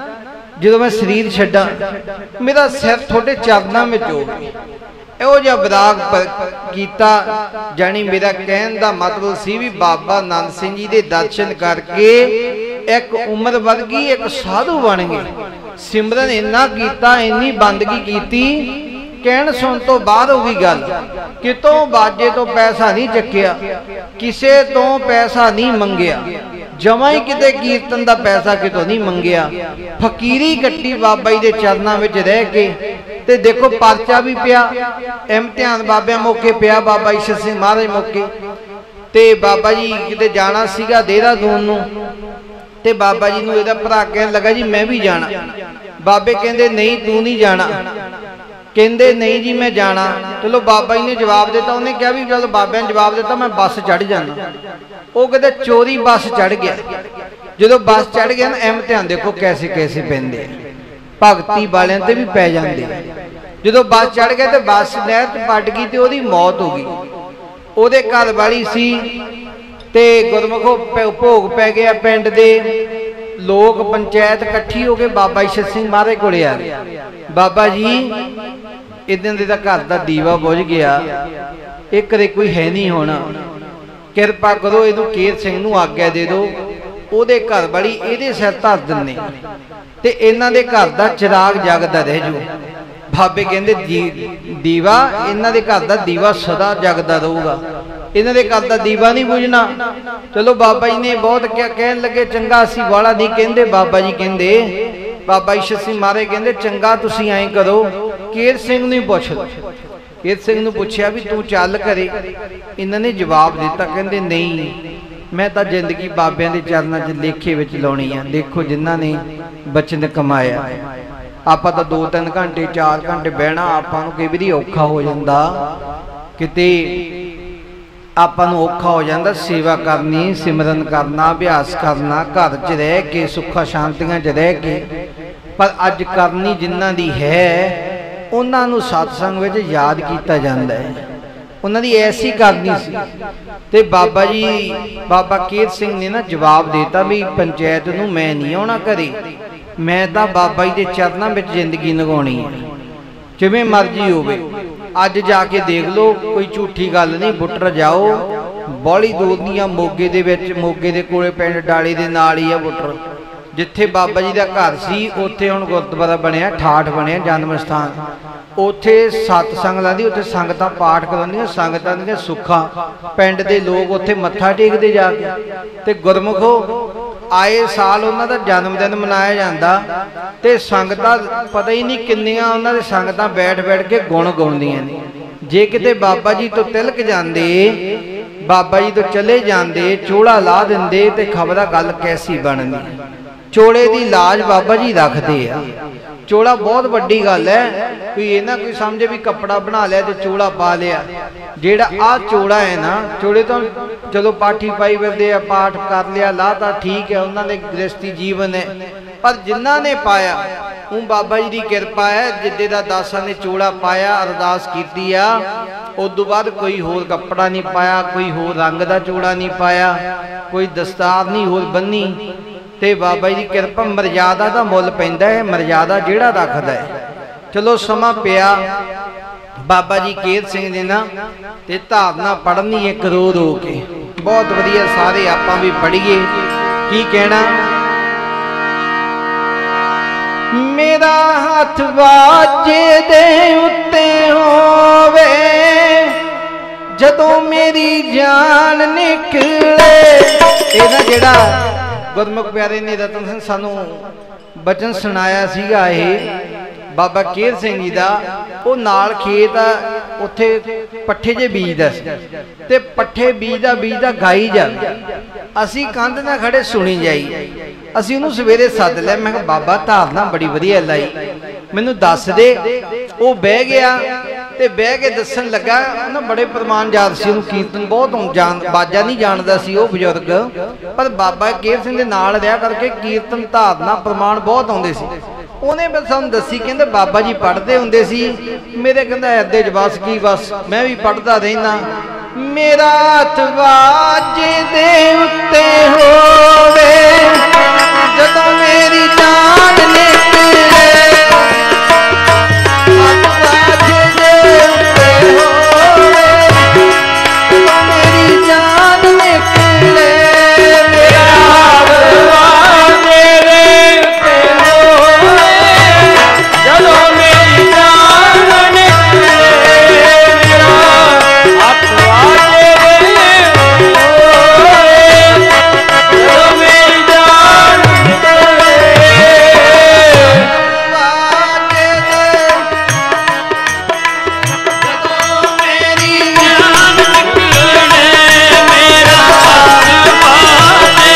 जो मैं शरीर छड्डा मेरा सिर थोड़े चरणों में हो गए। ਇਹੋ ਜਿਹਾ ਬਰਾਗ ਕੀਤਾ। ਜਾਣੀ ਮੇਰਾ ਕਹਿਣ ਦਾ ਮਤਲਬ ਸੀ ਵੀ ਬਾਬਾ ਨੰਦ ਸਿੰਘ ਜੀ ਦੇ ਦਰਸ਼ਨ ਕਰਕੇ ਇੱਕ ਉਮਰ ਵਰਗੀ ਇੱਕ ਸਾਧੂ ਬਣ ਗਏ। ਸਿਮਰਨ ਇੰਨਾ ਕੀਤਾ, ਇੰਨੀ ਬੰਦਗੀ ਕੀਤੀ, ਕਹਿਣ ਸੁਣ ਤੋਂ ਬਾਅਦ ਹੋ ਗਈ ਗੱਲ। ਕਿਤੋਂ ਬਾਜੇ ਤੋਂ ਪੈਸਾ ਨਹੀਂ ਚੱਕਿਆ, ਕਿਸੇ ਤੋਂ ਪੈਸਾ ਨਹੀਂ ਮੰਗਿਆ, ਜਮਾਂ ਹੀ ਕਿਤੇ ਕੀਰਤਨ ਦਾ ਪੈਸਾ ਕਿਤੋਂ ਨਹੀਂ ਮੰਗਿਆ। ਫਕੀਰੀ ਕੱਟੀ ਬਾਬਾ ਜੀ ਦੇ ਚਰਨਾਂ ਵਿੱਚ ਰਹਿ ਕੇ। ਤੇ ਦੇਖੋ ਪਰਚਾ ਵੀ ਪਿਆ, ਇਮਤਿਹਾਨ ਬਾਬਿਆਂ ਮੌਕੇ ਪਿਆ, ਬਾਬਾ ਈਸ਼ਰ ਸਿੰਘ ਮਹਾਰਾਜ ਮੌਕੇ। ਤੇ ਬਾਬਾ ਜੀ ਕਿਤੇ ਜਾਣਾ ਸੀਗਾ ਦੇਹਰਾਦੂਨ ਨੂੰ, ਤੇ ਬਾਬਾ ਜੀ ਨੂੰ ਇਹਦਾ ਭਰਾ ਕਹਿਣ ਲੱਗਾ ਜੀ ਮੈਂ ਵੀ ਜਾਣਾ। ਬਾਬੇ ਕਹਿੰਦੇ ਨਹੀਂ ਤੂੰ ਨਹੀਂ ਜਾਣਾ। ਕਹਿੰਦੇ ਨਹੀਂ ਜੀ ਮੈਂ ਜਾਣਾ। ਚਲੋ ਬਾਬਾ ਜੀ ਨੇ ਜਵਾਬ ਦਿੱਤਾ। ਉਹਨੇ ਕਿਹਾ ਵੀ ਚਲ ਬਾਬਿਆਂ ਨੇ ਜਵਾਬ ਦਿੱਤਾ ਮੈਂ ਬੱਸ ਚੜ ਜਾਣਾ। ਉਹ ਕਿਤੇ ਚੋਰੀ ਬੱਸ ਚੜ ਗਿਆ। ਜਦੋਂ ਬੱਸ ਚੜ ਗਿਆ ਨਾ, ਇਮਤਿਹਾਨ ਦੇਖੋ ਕੈਸੇ ਕੈਸੇ ਪੈਂਦੇ, ਭਗਤੀ ਵਾਲਿਆਂ ਤੇ ਵੀ ਪੈ ਜਾਂਦੇ। ਜਦੋਂ ਬੱਸ ਚੜ ਗਿਆ ਤੇ ਬੱਸ ਨਹਿਰ 'ਚ ਪੱਟ ਗਈ ਤੇ ਉਹਦੀ ਮੌਤ ਹੋ ਗਈ। ਉਹਦੇ ਘਰ ਵਾਲੀ ਸੀ ਤੇ ਗੁਰਮੁਖੋ ਭੋਗ ਪੈ ਗਿਆ। ਪਿੰਡ ਦੇ ਲੋਕ ਪੰਚਾਇਤ ਇਕੱਠੀ ਹੋ ਕੇ ਬਾਬਾ ਈਸ਼ਰ ਸਿੰਘ ਮਹਾਰਾਜ ਕੋਲੇ ਆ ਗਏ। ਬਾਬਾ ਜੀ ਇਦਾਂ ਦੇ ਤਾਂ ਘਰ ਦਾ ਦੀਵਾ ਬੁਝ ਗਿਆ, ਇਹ ਕਦੇ ਕੋਈ ਹੈ ਨਹੀਂ ਹੋਣਾ, ਕਿਰਪਾ ਕਰੋ ਇਹਨੂੰ ਕੇਰ ਸਿੰਘ ਨੂੰ ਆਗਿਆ ਦੇ ਦਿਓ, ਉਹਦੇ ਘਰ ਵਾਲੀ ਇਹਦੇ ਸਿਰ ਧਰ ਦਿੰਨੇ ਤੇ ਇਹਨਾਂ ਦੇ ਘਰ ਦਾ ਚਿਰਾਗ ਜਗਦਾ ਰਹਿ ਜੂ। ਬਾਬੇ ਕਹਿੰਦੇ ਦੀਵਾ, ਇਹਨਾਂ ਦੇ ਘਰ ਦਾ ਦੀਵਾ ਸਦਾ ਜਗਦਾ ਰਹੂਗਾ, ਇਹਨਾਂ ਦੇ ਘਰ ਦਾ ਦੀਵਾ ਨਹੀਂ ਬੁਝਣਾ। ਚਲੋ ਬਾਬਾ ਜੀ ਨੇ ਬਹੁਤ ਕਿਹਾ, ਕਹਿਣ ਲੱਗੇ ਚੰਗਾ ਅਸੀਂ ਵਾਲਾ ਨਹੀਂ ਕਹਿੰਦੇ। ਬਾਬਾ ਜੀ ਕਹਿੰਦੇ, ਬਾਬਾ ਈਸ਼ਰ ਸਿੰਘ ਮਹਾਰਾਜ ਕਹਿੰਦੇ ਚੰਗਾ ਤੁਸੀਂ ਐਂ ਕਰੋ, ਕੇਰ ਸਿੰਘ ਨੂੰ ਪੁੱਛ ਲਓ। ਕੇਰ ਸਿੰਘ ਨੂੰ ਪੁੱਛਿਆ ਵੀ ਤੂੰ ਚੱਲ ਕਰੇ। ਇਹਨਾਂ ਨੇ ਜਵਾਬ ਦਿੱਤਾ, ਕਹਿੰਦੇ ਨਹੀਂ ਮੈਂ ਤਾਂ ਜ਼ਿੰਦਗੀ ਬਾਬਿਆਂ ਦੇ ਚਰਨਾਂ 'ਚ ਲੇਖੇ ਵਿੱਚ ਲਾਉਣੀ ਆ। ਦੇਖੋ ਜਿਨ੍ਹਾਂ ਨੇ ਬਚਨ ਕਮਾਇਆ, ਆਪਾਂ ਤਾਂ 2-3 ਘੰਟੇ 4 ਘੰਟੇ ਬਹਿਣਾ ਆਪਾਂ ਨੂੰ ਕਈ ਵਾਰੀ ਔਖਾ ਹੋ ਜਾਂਦਾ, ਕਿਤੇ ਆਪਾਂ ਨੂੰ ਔਖਾ ਹੋ ਜਾਂਦਾ ਸੇਵਾ ਕਰਨੀ, ਸਿਮਰਨ ਕਰਨਾ, ਅਭਿਆਸ ਕਰਨਾ, ਘਰ 'ਚ ਰਹਿ ਕੇ ਸੁੱਖਾ ਸ਼ਾਂਤੀਆਂ 'ਚ ਰਹਿ ਕੇ। ਪਰ ਅੱਜ ਕਰਨੀ ਜਿਨ੍ਹਾਂ ਦੀ ਹੈ ਉਹਨਾਂ ਨੂੰ ਸਤਸੰਗ ਵਿੱਚ ਯਾਦ ਕੀਤਾ ਜਾਂਦਾ ਹੈ। ਉਹਨਾਂ ਦੀ ਐਸੀ ਕਰਨੀ ਸੀ। ਤੇ ਬਾਬਾ ਜੀ ਬਾਬਾ ਕੇਰ ਸਿੰਘ ਨੇ ਨਾ ਜਵਾਬ ਦੇਤਾ ਵੀ ਪੰਚਾਇਤ ਨੂੰ ਮੈਂ ਨਹੀਂ ਆਉਣਾ ਘਰੇ, ਮੈਂ ਤਾਂ ਬਾਬਾ ਜੀ ਦੇ ਚਰਨਾਂ ਵਿੱਚ ਜ਼ਿੰਦਗੀ ਲੰਘਾਉਣੀ ਹੈ, ਜਿਵੇਂ ਮਰਜ਼ੀ ਹੋਵੇ। ਅੱਜ ਜਾ ਕੇ ਦੇਖ ਲਓ, ਕੋਈ ਝੂਠੀ ਗੱਲ ਨਹੀਂ। ਬੁੱਟਰ ਜਾਓ, ਬੋਲੀ ਦੂਰ ਦੀਆਂ ਮੋਗੇ ਦੇ ਵਿੱਚ, ਮੋਗੇ ਦੇ ਕੋਲੇ ਪਿੰਡ ਡਾਲੀ ਦੇ ਨਾਲ ਹੀ ਆ ਬੁੱਟਰ, ਜਿੱਥੇ ਬਾਬਾ ਜੀ ਦਾ ਘਰ ਸੀ ਉੱਥੇ ਹੁਣ ਗੁਰਦੁਆਰਾ ਬਣਿਆ, ਠਾਠ ਬਣਿਆ ਜਨਮ ਸਥਾਨ। ਉੱਥੇ ਸਤਸੰਗ ਲਾਉਂਦੀ, ਉੱਥੇ ਸੰਗਤਾਂ ਪਾਠ ਕਰਾਉਂਦੀਆਂ, ਸੰਗਤਾਂ ਦੀਆਂ ਸੁੱਖਾਂ, ਪਿੰਡ ਦੇ ਲੋਕ ਉੱਥੇ ਮੱਥਾ ਟੇਕਦੇ ਜਾ ਕੇ। ਤੇ ਗੁਰਮੁਖੋ ਆਏ ਸਾਲ ਉਹਨਾਂ ਦਾ ਜਨਮ ਦਿਨ ਮਨਾਇਆ ਜਾਂਦਾ ਤੇ ਸੰਗਤਾਂ ਪਤਾ ਹੀ ਨਹੀਂ ਕਿੰਨੀਆਂ ਉਹਨਾਂ ਦੇ ਸੰਗਤਾਂ ਬੈਠ ਬੈਠ ਕੇ ਗੁਣ ਗਾਉਂਦੀਆਂ ਨੇ। ਜੇ ਕਿਤੇ ਬਾਬਾ ਜੀ ਤੋਂ ਤਿਲਕ ਜਾਂਦੇ, ਬਾਬਾ ਜੀ ਤੋਂ ਚਲੇ ਜਾਂਦੇ, ਚੋਲਾ ਲਾ ਦਿੰਦੇ ਤੇ ਖਬਰ ਗੱਲ ਕੈਸੀ ਬਣਦੀ। ਚੋਲੇ ਦੀ ਲਾਜ ਬਾਬਾ ਜੀ ਰੱਖਦੇ ਆ। ਚੋਲਾ ਬਹੁਤ ਵੱਡੀ ਗੱਲ ਹੈ, ਕੋਈ ਇਹ ਨਾ ਕੋਈ ਸਮਝੇ ਵੀ ਕੱਪੜਾ ਬਣਾ ਲਿਆ ਤੇ ਚੋਲਾ ਪਾ ਲਿਆ। ਜਿਹੜਾ ਆ ਚੋਲਾ ਹੈ ਨਾ, ਚੋਲੇ ਤੋਂ ਜਦੋਂ ਪਾਠੀ ਪਾਈ ਫਿਰਦੇ ਆ, ਪਾਠ ਕਰ ਲਿਆ ਲਾ ਤਾਂ ਠੀਕ ਹੈ, ਉਹਨਾਂ ਦੇ ਗ੍ਰਸਤੀ ਜੀਵਨ ਹੈ। ਪਰ ਜਿਨ੍ਹਾਂ ਨੇ ਪਾਇਆ ਉਹ ਬਾਬਾ ਜੀ ਦੀ ਕਿਰਪਾ ਹੈ। ਜਿੱਦੇ ਦਾ ਦਾਸਾਂ ਨੇ ਚੋਲਾ ਪਾਇਆ, ਅਰਦਾਸ ਕੀਤੀ ਆ, ਉਸ ਤੋਂ ਬਾਅਦ ਕੋਈ ਹੋਰ ਕੱਪੜਾ ਨਹੀਂ ਪਾਇਆ, ਕੋਈ ਹੋਰ ਰੰਗ ਦਾ ਚੋਲਾ ਨਹੀਂ ਪਾਇਆ, ਕੋਈ ਦਸਤਾਰ ਨਹੀਂ ਹੋਰ ਬੰਨੀ। ਤੇ ਬਾਬਾ ਜੀ ਦੀ ਕਿਰਪਾ, ਮਰਜ਼ਾਦਾ ਦਾ ਮੁੱਲ ਪੈਂਦਾ ਹੈ, ਮਰਜ਼ਾਦਾ ਜਿਹੜਾ ਰੱਖਦਾ ਹੈ। ਚਲੋ ਸਮਾਂ ਪਿਆ, ਬਾਬਾ ਜੀ ਕੇਰ ਸਿੰਘ ਨੇ ਨਾ ਤੇ ਧਾਰਨਾ ਪੜ੍ਹਨੀ ਇੱਕ ਰੋ ਰੋ ਕੇ, बहुत वधिया, सारे आपां भी पढ़िए। की कहना, मेरा हाथ बाजे दे उत्ते होवे जदों मेरी जान निकले। ਇਹਦਾ ਜਿਹੜਾ ਗੁਰਮੁਖ ਪਿਆਰੇ ਨੇ ਰਤਨ ਸਿੰਘ ਸਾਨੂੰ ਬਚਨ ਸੁਣਾਇਆ ਸੀਗਾ, ਇਹ बाबा केर सिंह जी का, वो नाल खेत उत्थे पट्ठे जे बीजदा सी ते पट्ठे बीजदा गाई जा, असी कंध ना खड़े सुनी जाई। असी उन्होंने सवेरे सद लिया, मैं कहा बाबा धारना बड़ी वधिया लाई, मैनू दस दे। वो बह गया ते बह के दसन लगा, ना बड़े प्रमाण याद सी, उन्होंने कीर्तन बहुत जान बाजा नहीं जानता सी वो बुजुर्ग, पर बाबा केर सिंह दे नाल रहा करके कीर्तन धारना प्रमाण बहुत आउंदे सी। उन्हें बस सानूं दसी, कहंदे बाबा जी पढ़ते हुंदे सी, मेरे कहंदा ऐदे च बस की बस मैं भी पढ़दा रहिंदा। मेरा हथ बाजे दे उत्ते होवे जदों मेरी जान निकले, हथ बाजे दे उत्ते होवे जदों मेरी जान निकले। मेरा हथ बाजे दे उत्ते होवे जदों मेरी जान निकले, मेरा हथ बाजे दे होवे जदों मेरी जान निकले। बाजे दे जदों मेरी जान निकले, मेरा हथ बाजे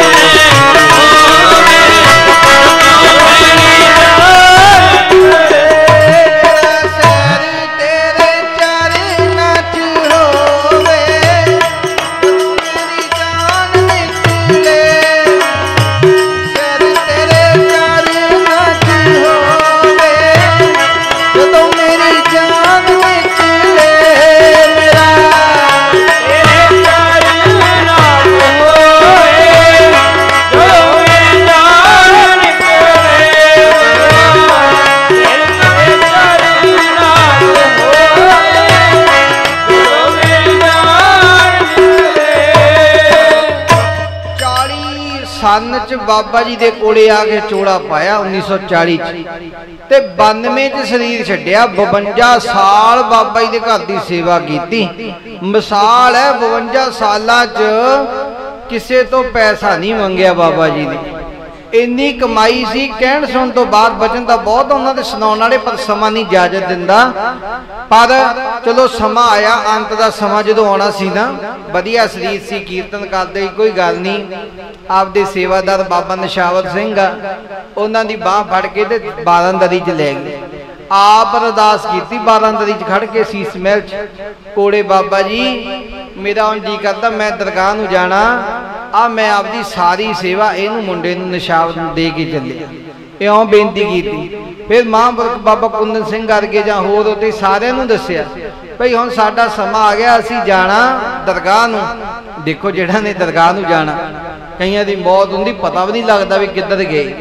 सन च बाबा जी दे कोले आके चोड़ा पाया 1940 ते 92 च शरीर छड्डिया। 52 साल बाबा जी दे घर दी सेवा कीती। मिसाल है 52 सालां च किसे तो पैसा नहीं मंगया बाबा जी ने, इन्नी कमाई सी। कहण सुन तो बाद बचन तो बहुत उन्होंने सुनाने वाले, पर समा नहीं इजाजत दिंदा। पर चलो समा आया, अंत का समा जो आना सी ना, वधिया शरीर सी, कीर्तन करते कोई गल नहीं। आपदे सेवादार बाबा निशावर सिंह आ, उन्होंने बाह फड़ के ते बारांदरी च ले गए। आप अरदास की बारांदरी च खड़ के सीस महल कोड़े, बाबा जी मेरा हुण जी करता मैं दरगाह नूं जाना, आ मैं आपकी सारी सेवा इनू मुंडे नूं निशावर नूं दे के चले, इउं बेनती की। फिर महापुरख बाबा कुंदन सिंह करके जां होर उत्ते सारिआं नूं दस्सिआ भई हुण साडा समा आ गया, असीं जाना दरगाह नूं। देखो जिहड़िआं ने दरगाह नूं जाना, कईआं दी मौत हुंदी पता भी नहीं लगदा भी किधर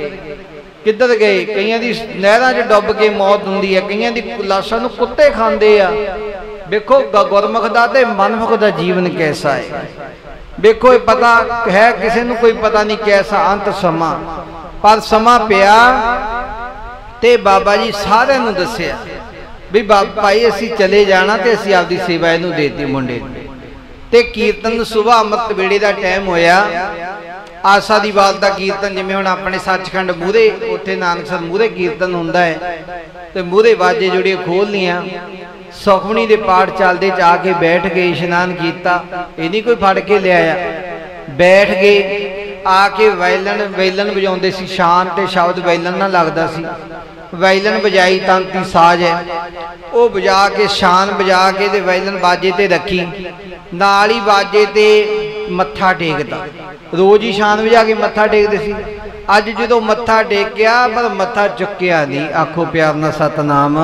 गए, कईआं दी नहरां 'च डुੱਬ के मौत हुंदी है, कईआं दी लाशां नूं कुत्ते खांदे आ। देखो गुरमुख दा ते मनमुख दा जीवन कैसा है, देखो ये पता है किसी नूं कोई पता नहीं कैसा अंत समा, पर समा पिया ते बाबा जी सारिआं नूं दस्सिआ भी भाई असीं चले जाना ते असीं आपदी सेवा इहनूं देती मुंडे नूं। ते कीर्तन सुबह अमृत वेले का टाइम होया, आसा दी बात का कीर्तन जिवें हुण अपने सचखंड मूहरे उत्थे नानकसर मूहरे कीर्तन हुंदा है, ते मूहरे बाजे जोड़ियां खोल लियां, सुखमनी दे पाठ चलदे जाके बैठ गए, इशनान कीता, ये नहीं कोई फड़ के ले आया, बैठ गए। आके वैलन बजाउंदे सी, शान ते शब्द वैलन ना लगदा सी, वैलन बजाई तांती साज है, वो बजा के शान बजा के ते वैलन बाजे ते रखी, नाल ही बाजे ते मत्था टेकदा। रोज ही शान बजा के मत्था टेकदे सी, अज जो मत्था टेकिया पर मत्था चुक्या नहीं। आखो प्यार नाल सतनाम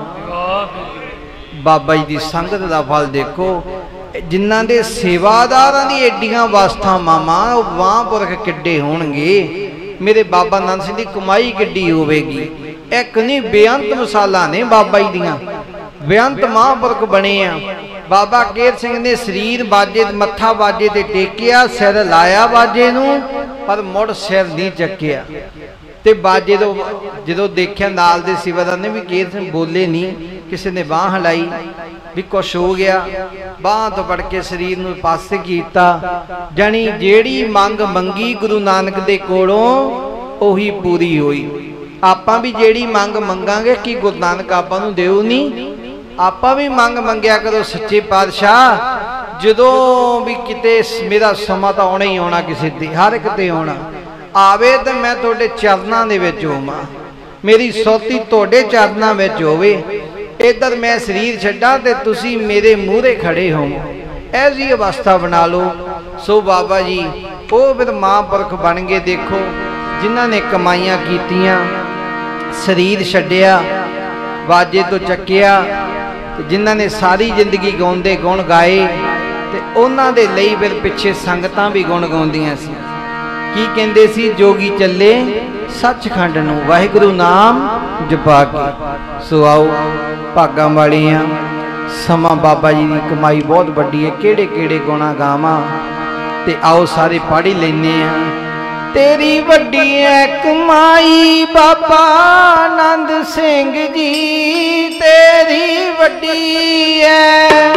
बाबा जी की संगत का फल देखो, जिन्हां दे सेवादारां दी एडियां वास्ता मामा महापुरख किड्डे होणगे, मेरे बाबा नानक सिंह दी कमाई किड्डी होवेगी। एक नहीं बेअंत मिसालां ने बाबा जी दियां, बेअंत महापुरख बने आ। बाबा केर सिंह ने शरीर बाजे मत्था बाजे ते टेकिया, सिर लाया बाजे नूं पर मुड़ सिर नहीं चक्या। ते बाजे तो जो देखिया नाल दे सेवादार ने भी केर सिंह बोले नहीं, किसी ने बांह हिलाई भी कुछ हो गया, बांह तो फड़ के शरीर नूं पासे कीता। जानी जेड़ी मंग मंगी गुरु नानक दे कोलों ओही पूरी होई। आपां भी जेड़ी मंग मंगांगे कि गुरु नानक आपां नूं देऊ नहीं, आपां भी मंग मंगिया करो सच्चे पातशाह। जदों भी किते मेरा समा तो आना ही आना, किसी ते हर एक ते आना आवे तो मैं तुहाडे चरनां दे विच होवां, मेरी सौती तुहाडे चरनां विच होवे। इधर मैं शरीर छड्डां ते तुसीं मेरे मूहरे खड़े हो, ऐसी अवस्था बना लो। सो बाबा जी वो फिर महापुरख बन गए। देखो जिन्हां ने कमाइयां कीतियां, शरीर छड्डिया, बाजे तो चक्किया, जिन्हां ने सारी जिंदगी गाउंदे गुण गाए, ते उन्हां दे लई फिर पिछे संगतां भी गुण गाउंदियां सी। की कहंदे सी, जोगी चले सचखंड नूं वाहिगुरू नाम जपा के। सो आओ भागां वालियां, समा बाबा जी की कमाई बहुत वड्डी है, केड़े केड़े गुणा गावां ते आओ सारे पढ़ ही लैने आ। तेरी वड्डी है कमाई बाबा आनंद सिंह जी, तेरी वड्डी है,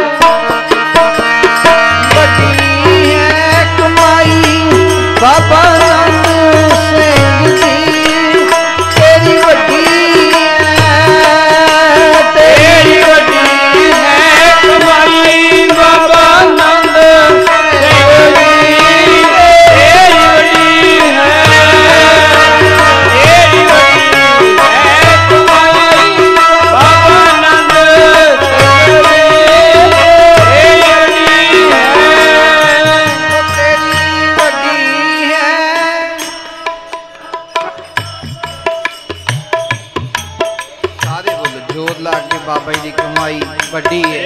वड्डी है कमाई बाबा आनंद सिंह जी, तेरी वड्डी है, तेरी वड्डी है कमाई बाबा आनंद सिंह जी, तेरी वड्डी है, तेरी वड्डी है कमाई बाबा आनंद सिंह बाबा जी की कमाई वड्डी है।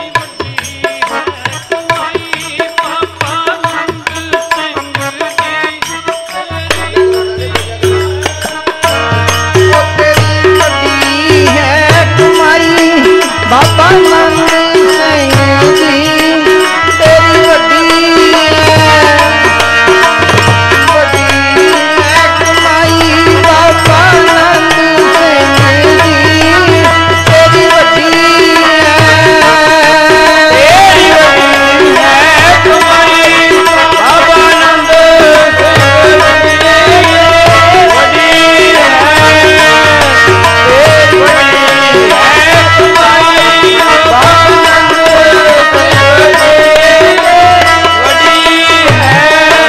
बाबा आनंद सिंह जी, तेरी वड्डी है, वड्डी है कमाई बाबा आनंद सिंह जी, तेरी वड्डी है, तेरी वड्डी है कमाई बाबा आनंद सिंह जी, वड्डी है, तेरी वड्डी है कमाई बाबा आनंद सिंह जी, वड्डी है।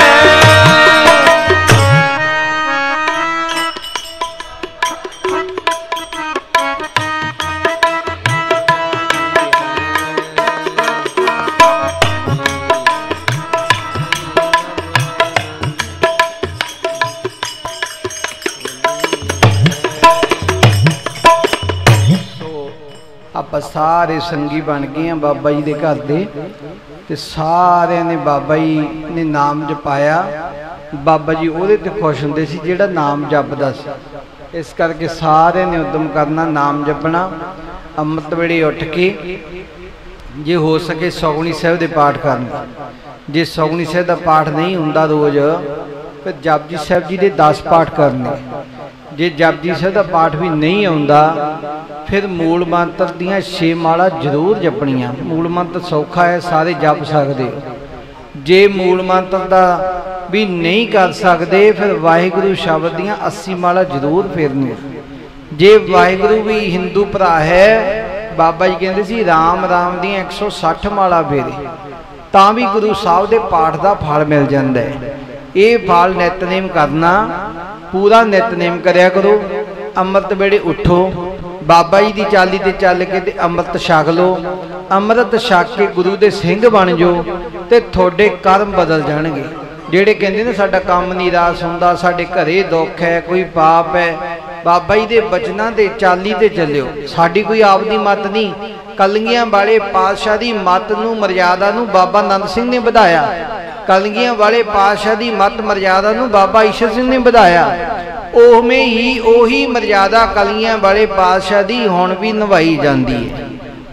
ਆਪਾਂ ਸਾਰੇ ਸੰਗੀ ਬਣ ਗਏ ਆ ਬਾਬਾ ਜੀ ਦੇ ਘਰ ਦੇ, ਤੇ ਸਾਰਿਆਂ ਨੇ ਬਾਬਾ ਜੀ ਨੇ ਨਾਮ ਜਪਾਇਆ। ਬਾਬਾ ਜੀ ਉਹਦੇ ਤੇ ਖੁਸ਼ ਹੁੰਦੇ ਸੀ ਜਿਹੜਾ ਨਾਮ ਜਪਦਾ ਸੀ। ਇਸ ਕਰਕੇ ਸਾਰਿਆਂ ਨੇ ਉਦਮ ਕਰਨਾ, ਨਾਮ ਜਪਣਾ। ਅੰਮ੍ਰਿਤ ਵੇਲੇ ਉੱਠ ਕੇ ਜੇ ਹੋ ਸਕੇ ਸੌਗਣੀ ਸਾਹਿਬ ਦੇ ਪਾਠ ਕਰਨਾ। ਜੇ ਸੌਗਣੀ ਸਾਹਿਬ ਦਾ ਪਾਠ ਨਹੀਂ ਹੁੰਦਾ ਰੋਜ਼, ਫਿਰ ਜਪਜੀ ਸਾਹਿਬ ਜੀ ਦੇ 10 ਪਾਠ ਕਰਨੇ। जे जपजी साहिब का पाठ भी नहीं आता, फिर मूल मंत्र दियां 6 माला जरूर जपनियां। मूल मंत्र सौखा है, सारे जप सकते। जे मूल मंत्र का भी नहीं कर सकते, फिर वाहिगुरू शब्द दियां 80 माला जरूर फेरनी। जे वाहिगुरू भी हिंदू भरा है, बाबा जी कहते सी राम राम दियां 160 माला फेरे, तां भी गुरु साहब के पाठ का फल मिल जाता है। ये फल नितनेम करना, पूरा नितनेम करया करो। अमृत वेले उठो, बाबा जी की चाली ते चल के ते अमृत छक लो। अमृत छक के गुरु दे सिंह बन जाओ, ते थोड़े कर्म बदल जाणगे। जेड़े कहंदे ने साडा काम नहीं रास हुंदा, साडे घरे दुख है, कोई पाप है, बाबा जी दे बचनां ते चाली ते चलियो। साडी कोई आपदी मत नहीं, कलगियां वाले पातशाह दी मत नूं मर्यादा नूं बाबा नंद सिंह ने वधाया। कलगियां वाले पातशाह दी मत मर्यादा नूं बाबा ईश्वर सिंह ने वधाया। ओवें ही ओही मर्यादा कलगियां वाले पातशाह दी हुण भी निभाई जांदी है।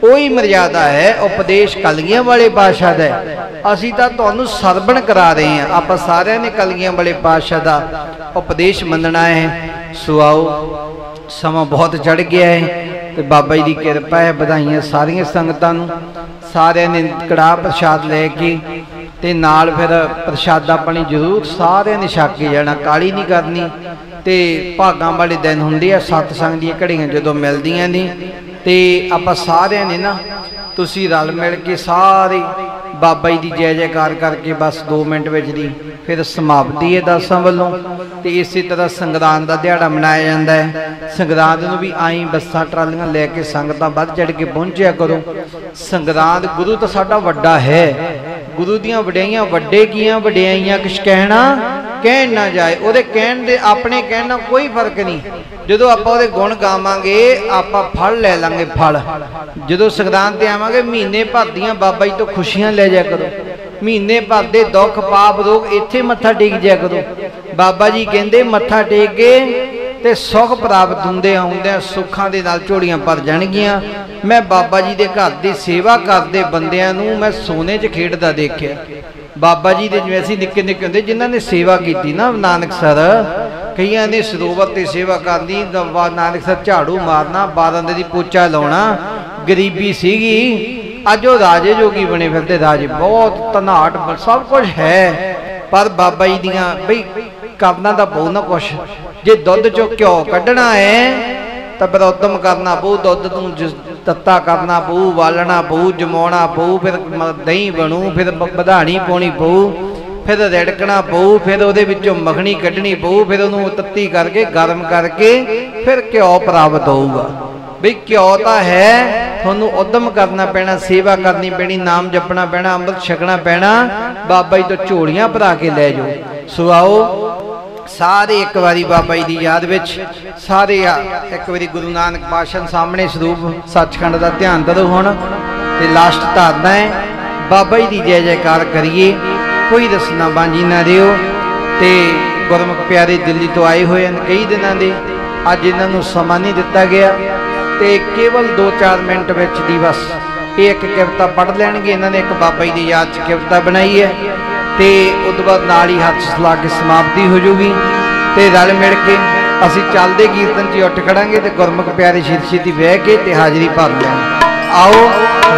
ਉਹੀ ਮਰਿਆਦਾ ਹੈ ਉਪਦੇਸ਼ ਕਲਗੀਆਂ ਵਾਲੇ ਪਾਤਸ਼ਾਹ ਦਾ। ਅਸੀਂ ਤਾਂ ਤੁਹਾਨੂੰ ਸਰਵਣ ਕਰਾ ਰਹੇ ਹਾਂ, ਆਪਾਂ ਸਾਰਿਆਂ ਨੇ ਕਲਗੀਆਂ ਵਾਲੇ ਪਾਤਸ਼ਾਹ ਦਾ ਉਪਦੇਸ਼ ਮੰਨਣਾ ਹੈ। ਸੋ ਆਓ, ਸਮਾਂ ਬਹੁਤ ਚੜ ਗਿਆ ਹੈ ਤੇ ਬਾਬਾ ਜੀ ਦੀ ਕਿਰਪਾ ਹੈ। ਵਧਾਈਆਂ ਸਾਰੀਆਂ ਸੰਗਤਾਂ ਨੂੰ। ਸਾਰਿਆਂ ਨੇ ਕੜਾਹ ਪ੍ਰਸ਼ਾਦ ਲੈ ਕੇ ਤੇ ਨਾਲ ਫਿਰ ਪ੍ਰਸ਼ਾਦਾ ਪਾਣੀ ਜ਼ਰੂਰ ਸਾਰਿਆਂ ਨੇ ਛਕ ਕੇ ਜਾਣਾ, ਕਾਲੀ ਨਹੀਂ ਕਰਨੀ। ਤੇ ਭਾਗਾਂ ਵਾਲੇ ਦਿਨ ਹੁੰਦੇ ਆ, ਸਤਸੰਗ ਦੀਆਂ ਘੜੀਆਂ ਜਦੋਂ ਮਿਲਦੀਆਂ ਨੇ ਤੇ ਆਪਾਂ ਸਾਰਿਆਂ ਨੇ ਨਾ ਤੁਸੀਂ ਰਲ ਮਿਲ ਕੇ ਸਾਰੇ ਬਾਬਾ ਜੀ ਦੀ ਜੈ ਜੈਕਾਰ ਕਰਕੇ ਬਸ 2 ਮਿੰਟ ਵਿੱਚ ਦੀ ਫਿਰ ਸਮਾਪਤੀ ਹੈ ਦਾਸਾਂ ਵੱਲੋਂ। ਤੇ ਇਸੇ ਤਰ੍ਹਾਂ ਸੰਗਰਾਂਦ ਦਾ ਦਿਹਾੜਾ ਮਨਾਇਆ ਜਾਂਦਾ ਹੈ। ਸੰਗਰਾਂਦ ਨੂੰ ਵੀ ਆਈ ਬੱਸਾਂ ਟਰਾਲੀਆਂ ਲੈ ਕੇ ਸੰਗਤਾਂ ਵੱਧ ਚੜ ਕੇ ਪਹੁੰਚਿਆ ਕਰੋ। ਸੰਗਰਾਂਦ ਗੁਰੂ ਤਾਂ ਸਾਡਾ ਵੱਡਾ ਹੈ, ਗੁਰੂ ਦੀਆਂ ਵਡਿਆਈਆਂ, ਵੱਡੇ ਕੀਆਂ ਵਡਿਆਈਆਂ ਕਿਛ ਕਹਿਣਾ ਕਹਿਣ ਨਾ ਜਾਏ। ਉਹਦੇ ਕਹਿਣ ਦੇ ਆਪਣੇ ਕਹਿਣ ਨਾਲ ਕੋਈ ਫਰਕ ਨਹੀਂ। ਜਦੋਂ ਆਪਾਂ ਉਹਦੇ ਗੁਣ ਗਾਵਾਂਗੇ ਆਪਾਂ ਫਲ ਲੈ ਲਾਂਗੇ। ਫਲ ਜਦੋਂ ਸੰਗਰਾਂਦ ਤੇ ਆਵਾਂਗੇ, ਮਹੀਨੇ ਭਰ ਦੀਆਂ ਬਾਬਾ ਜੀ ਤੋਂ ਖੁਸ਼ੀਆਂ ਲੈ ਜਾ ਕਰੋ। ਮਹੀਨੇ ਭਰ ਦੇ ਦੁੱਖ ਪਾਪ ਰੋਗ ਇੱਥੇ ਮੱਥਾ ਟੇਕ ਜਾ ਕਰੋ। ਬਾਬਾ ਜੀ ਕਹਿੰਦੇ ਮੱਥਾ ਟੇਕ ਕੇ ਤੇ ਸੁਖ ਪ੍ਰਾਪਤ ਹੁੰਦੇ ਆਉਂਦਿਆਂ ਸੁੱਖਾਂ ਦੇ ਨਾਲ ਝੋਲੀਆਂ ਭਰ ਜਾਣਗੀਆਂ। ਮੈਂ ਬਾਬਾ ਜੀ ਦੇ ਘਰ ਦੀ ਸੇਵਾ ਕਰਦੇ ਬੰਦਿਆਂ ਨੂੰ ਮੈਂ ਸੋਨੇ 'ਚ ਖੇਡਦਾ ਦੇਖਿਆ। ਬਾਬਾ ਜੀ ਦੇ ਜਿਵੇਂ ਅਸੀਂ ਨਿੱਕੇ ਨਿੱਕੇ ਹੁੰਦੇ ਜਿਨ੍ਹਾਂ ਨੇ ਸੇਵਾ ਕੀਤੀ ਨਾ ਨਾਨਕਸਰ, ਕਈਆਂ ਨੇ ਸਰੋਵਰ ਤੇ ਸੇਵਾ ਕਰਨੀ, ਨਾਨਕਸਰ ਝਾੜੂ ਮਾਰਨਾ, 12 ਦੀ ਪੋਚਾ ਲਾਉਣਾ, ਗਰੀਬੀ ਸੀਗੀ। ਅੱਜ ਉਹ ਰਾਜੇ ਜੋਗੀ ਬਣੇ ਫਿਰਦੇ, ਰਾਜੇ ਬਹੁਤ ਧਨਾਟ ਸਭ ਕੁਝ ਹੈ। ਪਰ ਬਾਬਾ ਜੀ ਦੀਆਂ ਬਈ ਕਰਨਾ ਤਾਂ ਪਊ ਨਾ ਕੁਛ। ਜੇ ਦੁੱਧ ਚੋਂ ਘਿਓ ਕੱਢਣਾ ਹੈ ਤਾਂ ਫਿਰ ਉਦਮ ਕਰਨਾ ਪਊ, ਦੁੱਧ ਨੂੰ ਤੱਤਾ ਕਰਨਾ ਪਊ, ਵਾਲਣਾ ਪਊ, ਜਮਾਉਣਾ ਪਊ, ਫਿਰ ਦਹੀਂ ਬਣੂ, ਫਿਰ ਵਧਾਣੀ ਪਾਉਣੀ ਪਊ, ਫਿਰ ਰਿੜਕਣਾ ਪਊ, ਫਿਰ ਉਹਦੇ ਵਿੱਚੋਂ ਮੱਖਣੀ ਕੱਢਣੀ ਪਊ, ਫਿਰ ਉਹਨੂੰ ਤੱਤੀ ਕਰਕੇ ਗਰਮ ਕਰਕੇ ਫਿਰ ਘਿਓ ਪ੍ਰਾਪਤ ਹੋਊਗਾ। ਬਈ ਘਿਓ ਤਾਂ ਹੈ, ਤੁਹਾਨੂੰ ਉਦਮ ਕਰਨਾ ਪੈਣਾ, ਸੇਵਾ ਕਰਨੀ ਪੈਣੀ, ਨਾਮ ਜਪਣਾ ਪੈਣਾ, ਅੰਮ੍ਰਿਤ ਛਕਣਾ ਪੈਣਾ। ਬਾਬਾ ਜੀ ਤੋਂ ਝੋਲੀਆਂ ਭਰਾ ਕੇ ਲੈ ਜਾਓ। ਸੋ ਆਓ ਸਾਰੇ ਇੱਕ ਵਾਰੀ ਬਾਬਾ ਜੀ ਦੀ ਯਾਦ ਵਿੱਚ ਸਾਰੇ ਇੱਕ ਵਾਰੀ ਗੁਰੂ ਨਾਨਕ ਪਾਤਸ਼ਾਹ ਸਾਹਮਣੇ ਸਰੂਪ ਸੱਚਖੰਡ ਦਾ ਧਿਆਨ ਕਰੋ ਹੁਣ। ਤੇ ਲਾਸਟ ਧਾਰਨਾ ਹੈ, ਬਾਬਾ ਜੀ ਦੀ ਜੈ ਜੈਕਾਰ ਕਰੀਏ, ਕੋਈ ਰਸਨਾ ਬਾਂਝੀ ਨਾ ਦਿਓ। ਤੇ ਗੁਰਮੁਖ ਪਿਆਰੇ ਦਿੱਲੀ ਤੋਂ ਆਏ ਹੋਏ ਹਨ ਕਈ ਦਿਨਾਂ ਦੇ, ਅੱਜ ਇਹਨਾਂ ਨੂੰ ਸਮਾਂ ਨਹੀਂ ਦਿੱਤਾ ਗਿਆ ਤੇ ਕੇਵਲ 2-4 ਮਿੰਟ ਵਿੱਚ ਦੀ ਬਸ ਇਹ ਇੱਕ ਕਵਿਤਾ ਪੜ੍ਹ ਲੈਣਗੇ। ਇਹਨਾਂ ਨੇ ਇੱਕ ਬਾਬਾ ਜੀ ਦੀ ਯਾਦ 'ਚ ਕਵਿਤਾ ਬਣਾਈ ਹੈ ਤੇ ਉਸ ਤੋਂ ਬਾਅਦ ਨਾਲ ਹੀ ਹੱਥ ਲਾ ਕੇ ਸਮਾਪਤੀ ਹੋ ਜਾਊਗੀ। ਤੇ ਰਲ ਮਿਲ ਕੇ ਅਸੀਂ ਚੱਲਦੇ ਕੀਰਤਨ 'ਚ ਉੱਠ ਖੜਾਂਗੇ ਤੇ ਗੁਰਮੁਖ ਪਿਆਰੇ ਛੇਤੀ ਬਹਿ ਕੇ ਤੇ ਹਾਜ਼ਰੀ ਭਰ ਲੈਣ। ਆਓ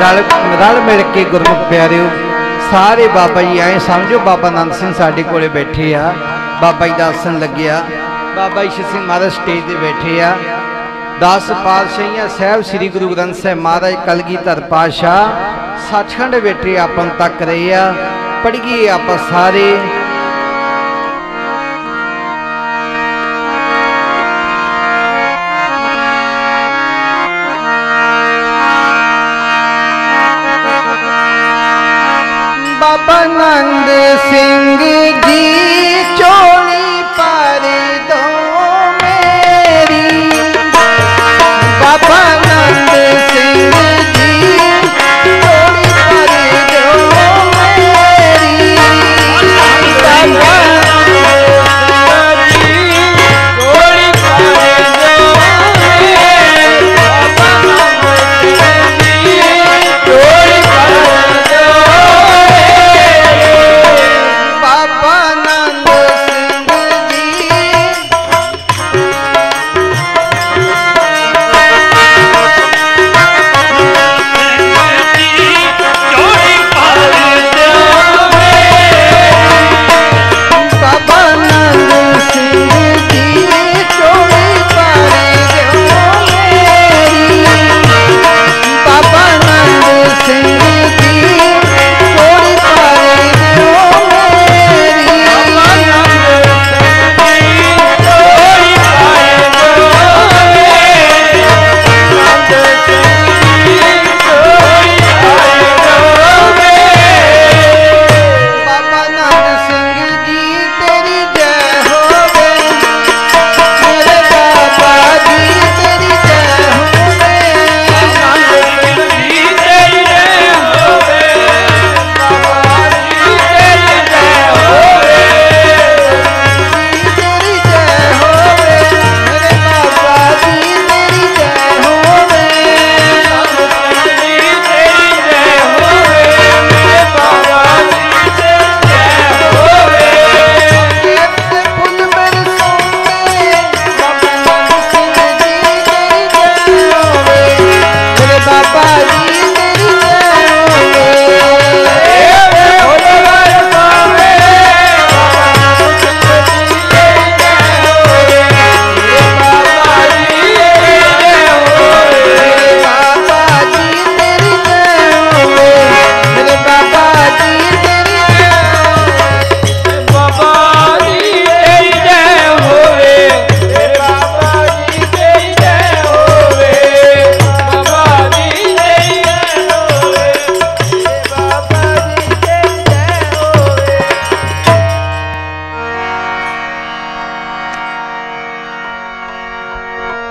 ਰਲ ਮਿਲ ਕੇ ਗੁਰਮੁਖ ਪਿਆਰਿਓ ਸਾਰੇ ਬਾਬਾ ਜੀ ਆਏ, ਸਮਝੋ ਬਾਬਾ ਆਨੰਦ ਸਿੰਘ ਸਾਡੇ ਕੋਲੇ ਬੈਠੇ ਆ, ਬਾਬਾ ਜੀ ਦਾ ਆਸਣ ਲੱਗਿਆ, ਬਾਬਾ ਈਸ਼ਰ ਸਿੰਘ ਮਹਾਰਾਜ ਸਟੇਜ ਤੇ ਬੈਠੇ ਆ, 10 ਪਾਤਸ਼ਾਹੀਆਂ ਸਾਹਿਬ ਸ੍ਰੀ ਗੁਰੂ ਗ੍ਰੰਥ ਸਾਹਿਬ ਮਹਾਰਾਜ ਕਲਗੀਧਰ ਪਾਤਸ਼ਾਹ ਸੱਚਖੰਡ ਬੈਠੇ ਆਪਾਂ ਨੂੰ ਤੱਕ ਰਹੇ ਆ। ਪੜ੍ਹੀਏ ਆਪਾਂ ਸਾਰੇ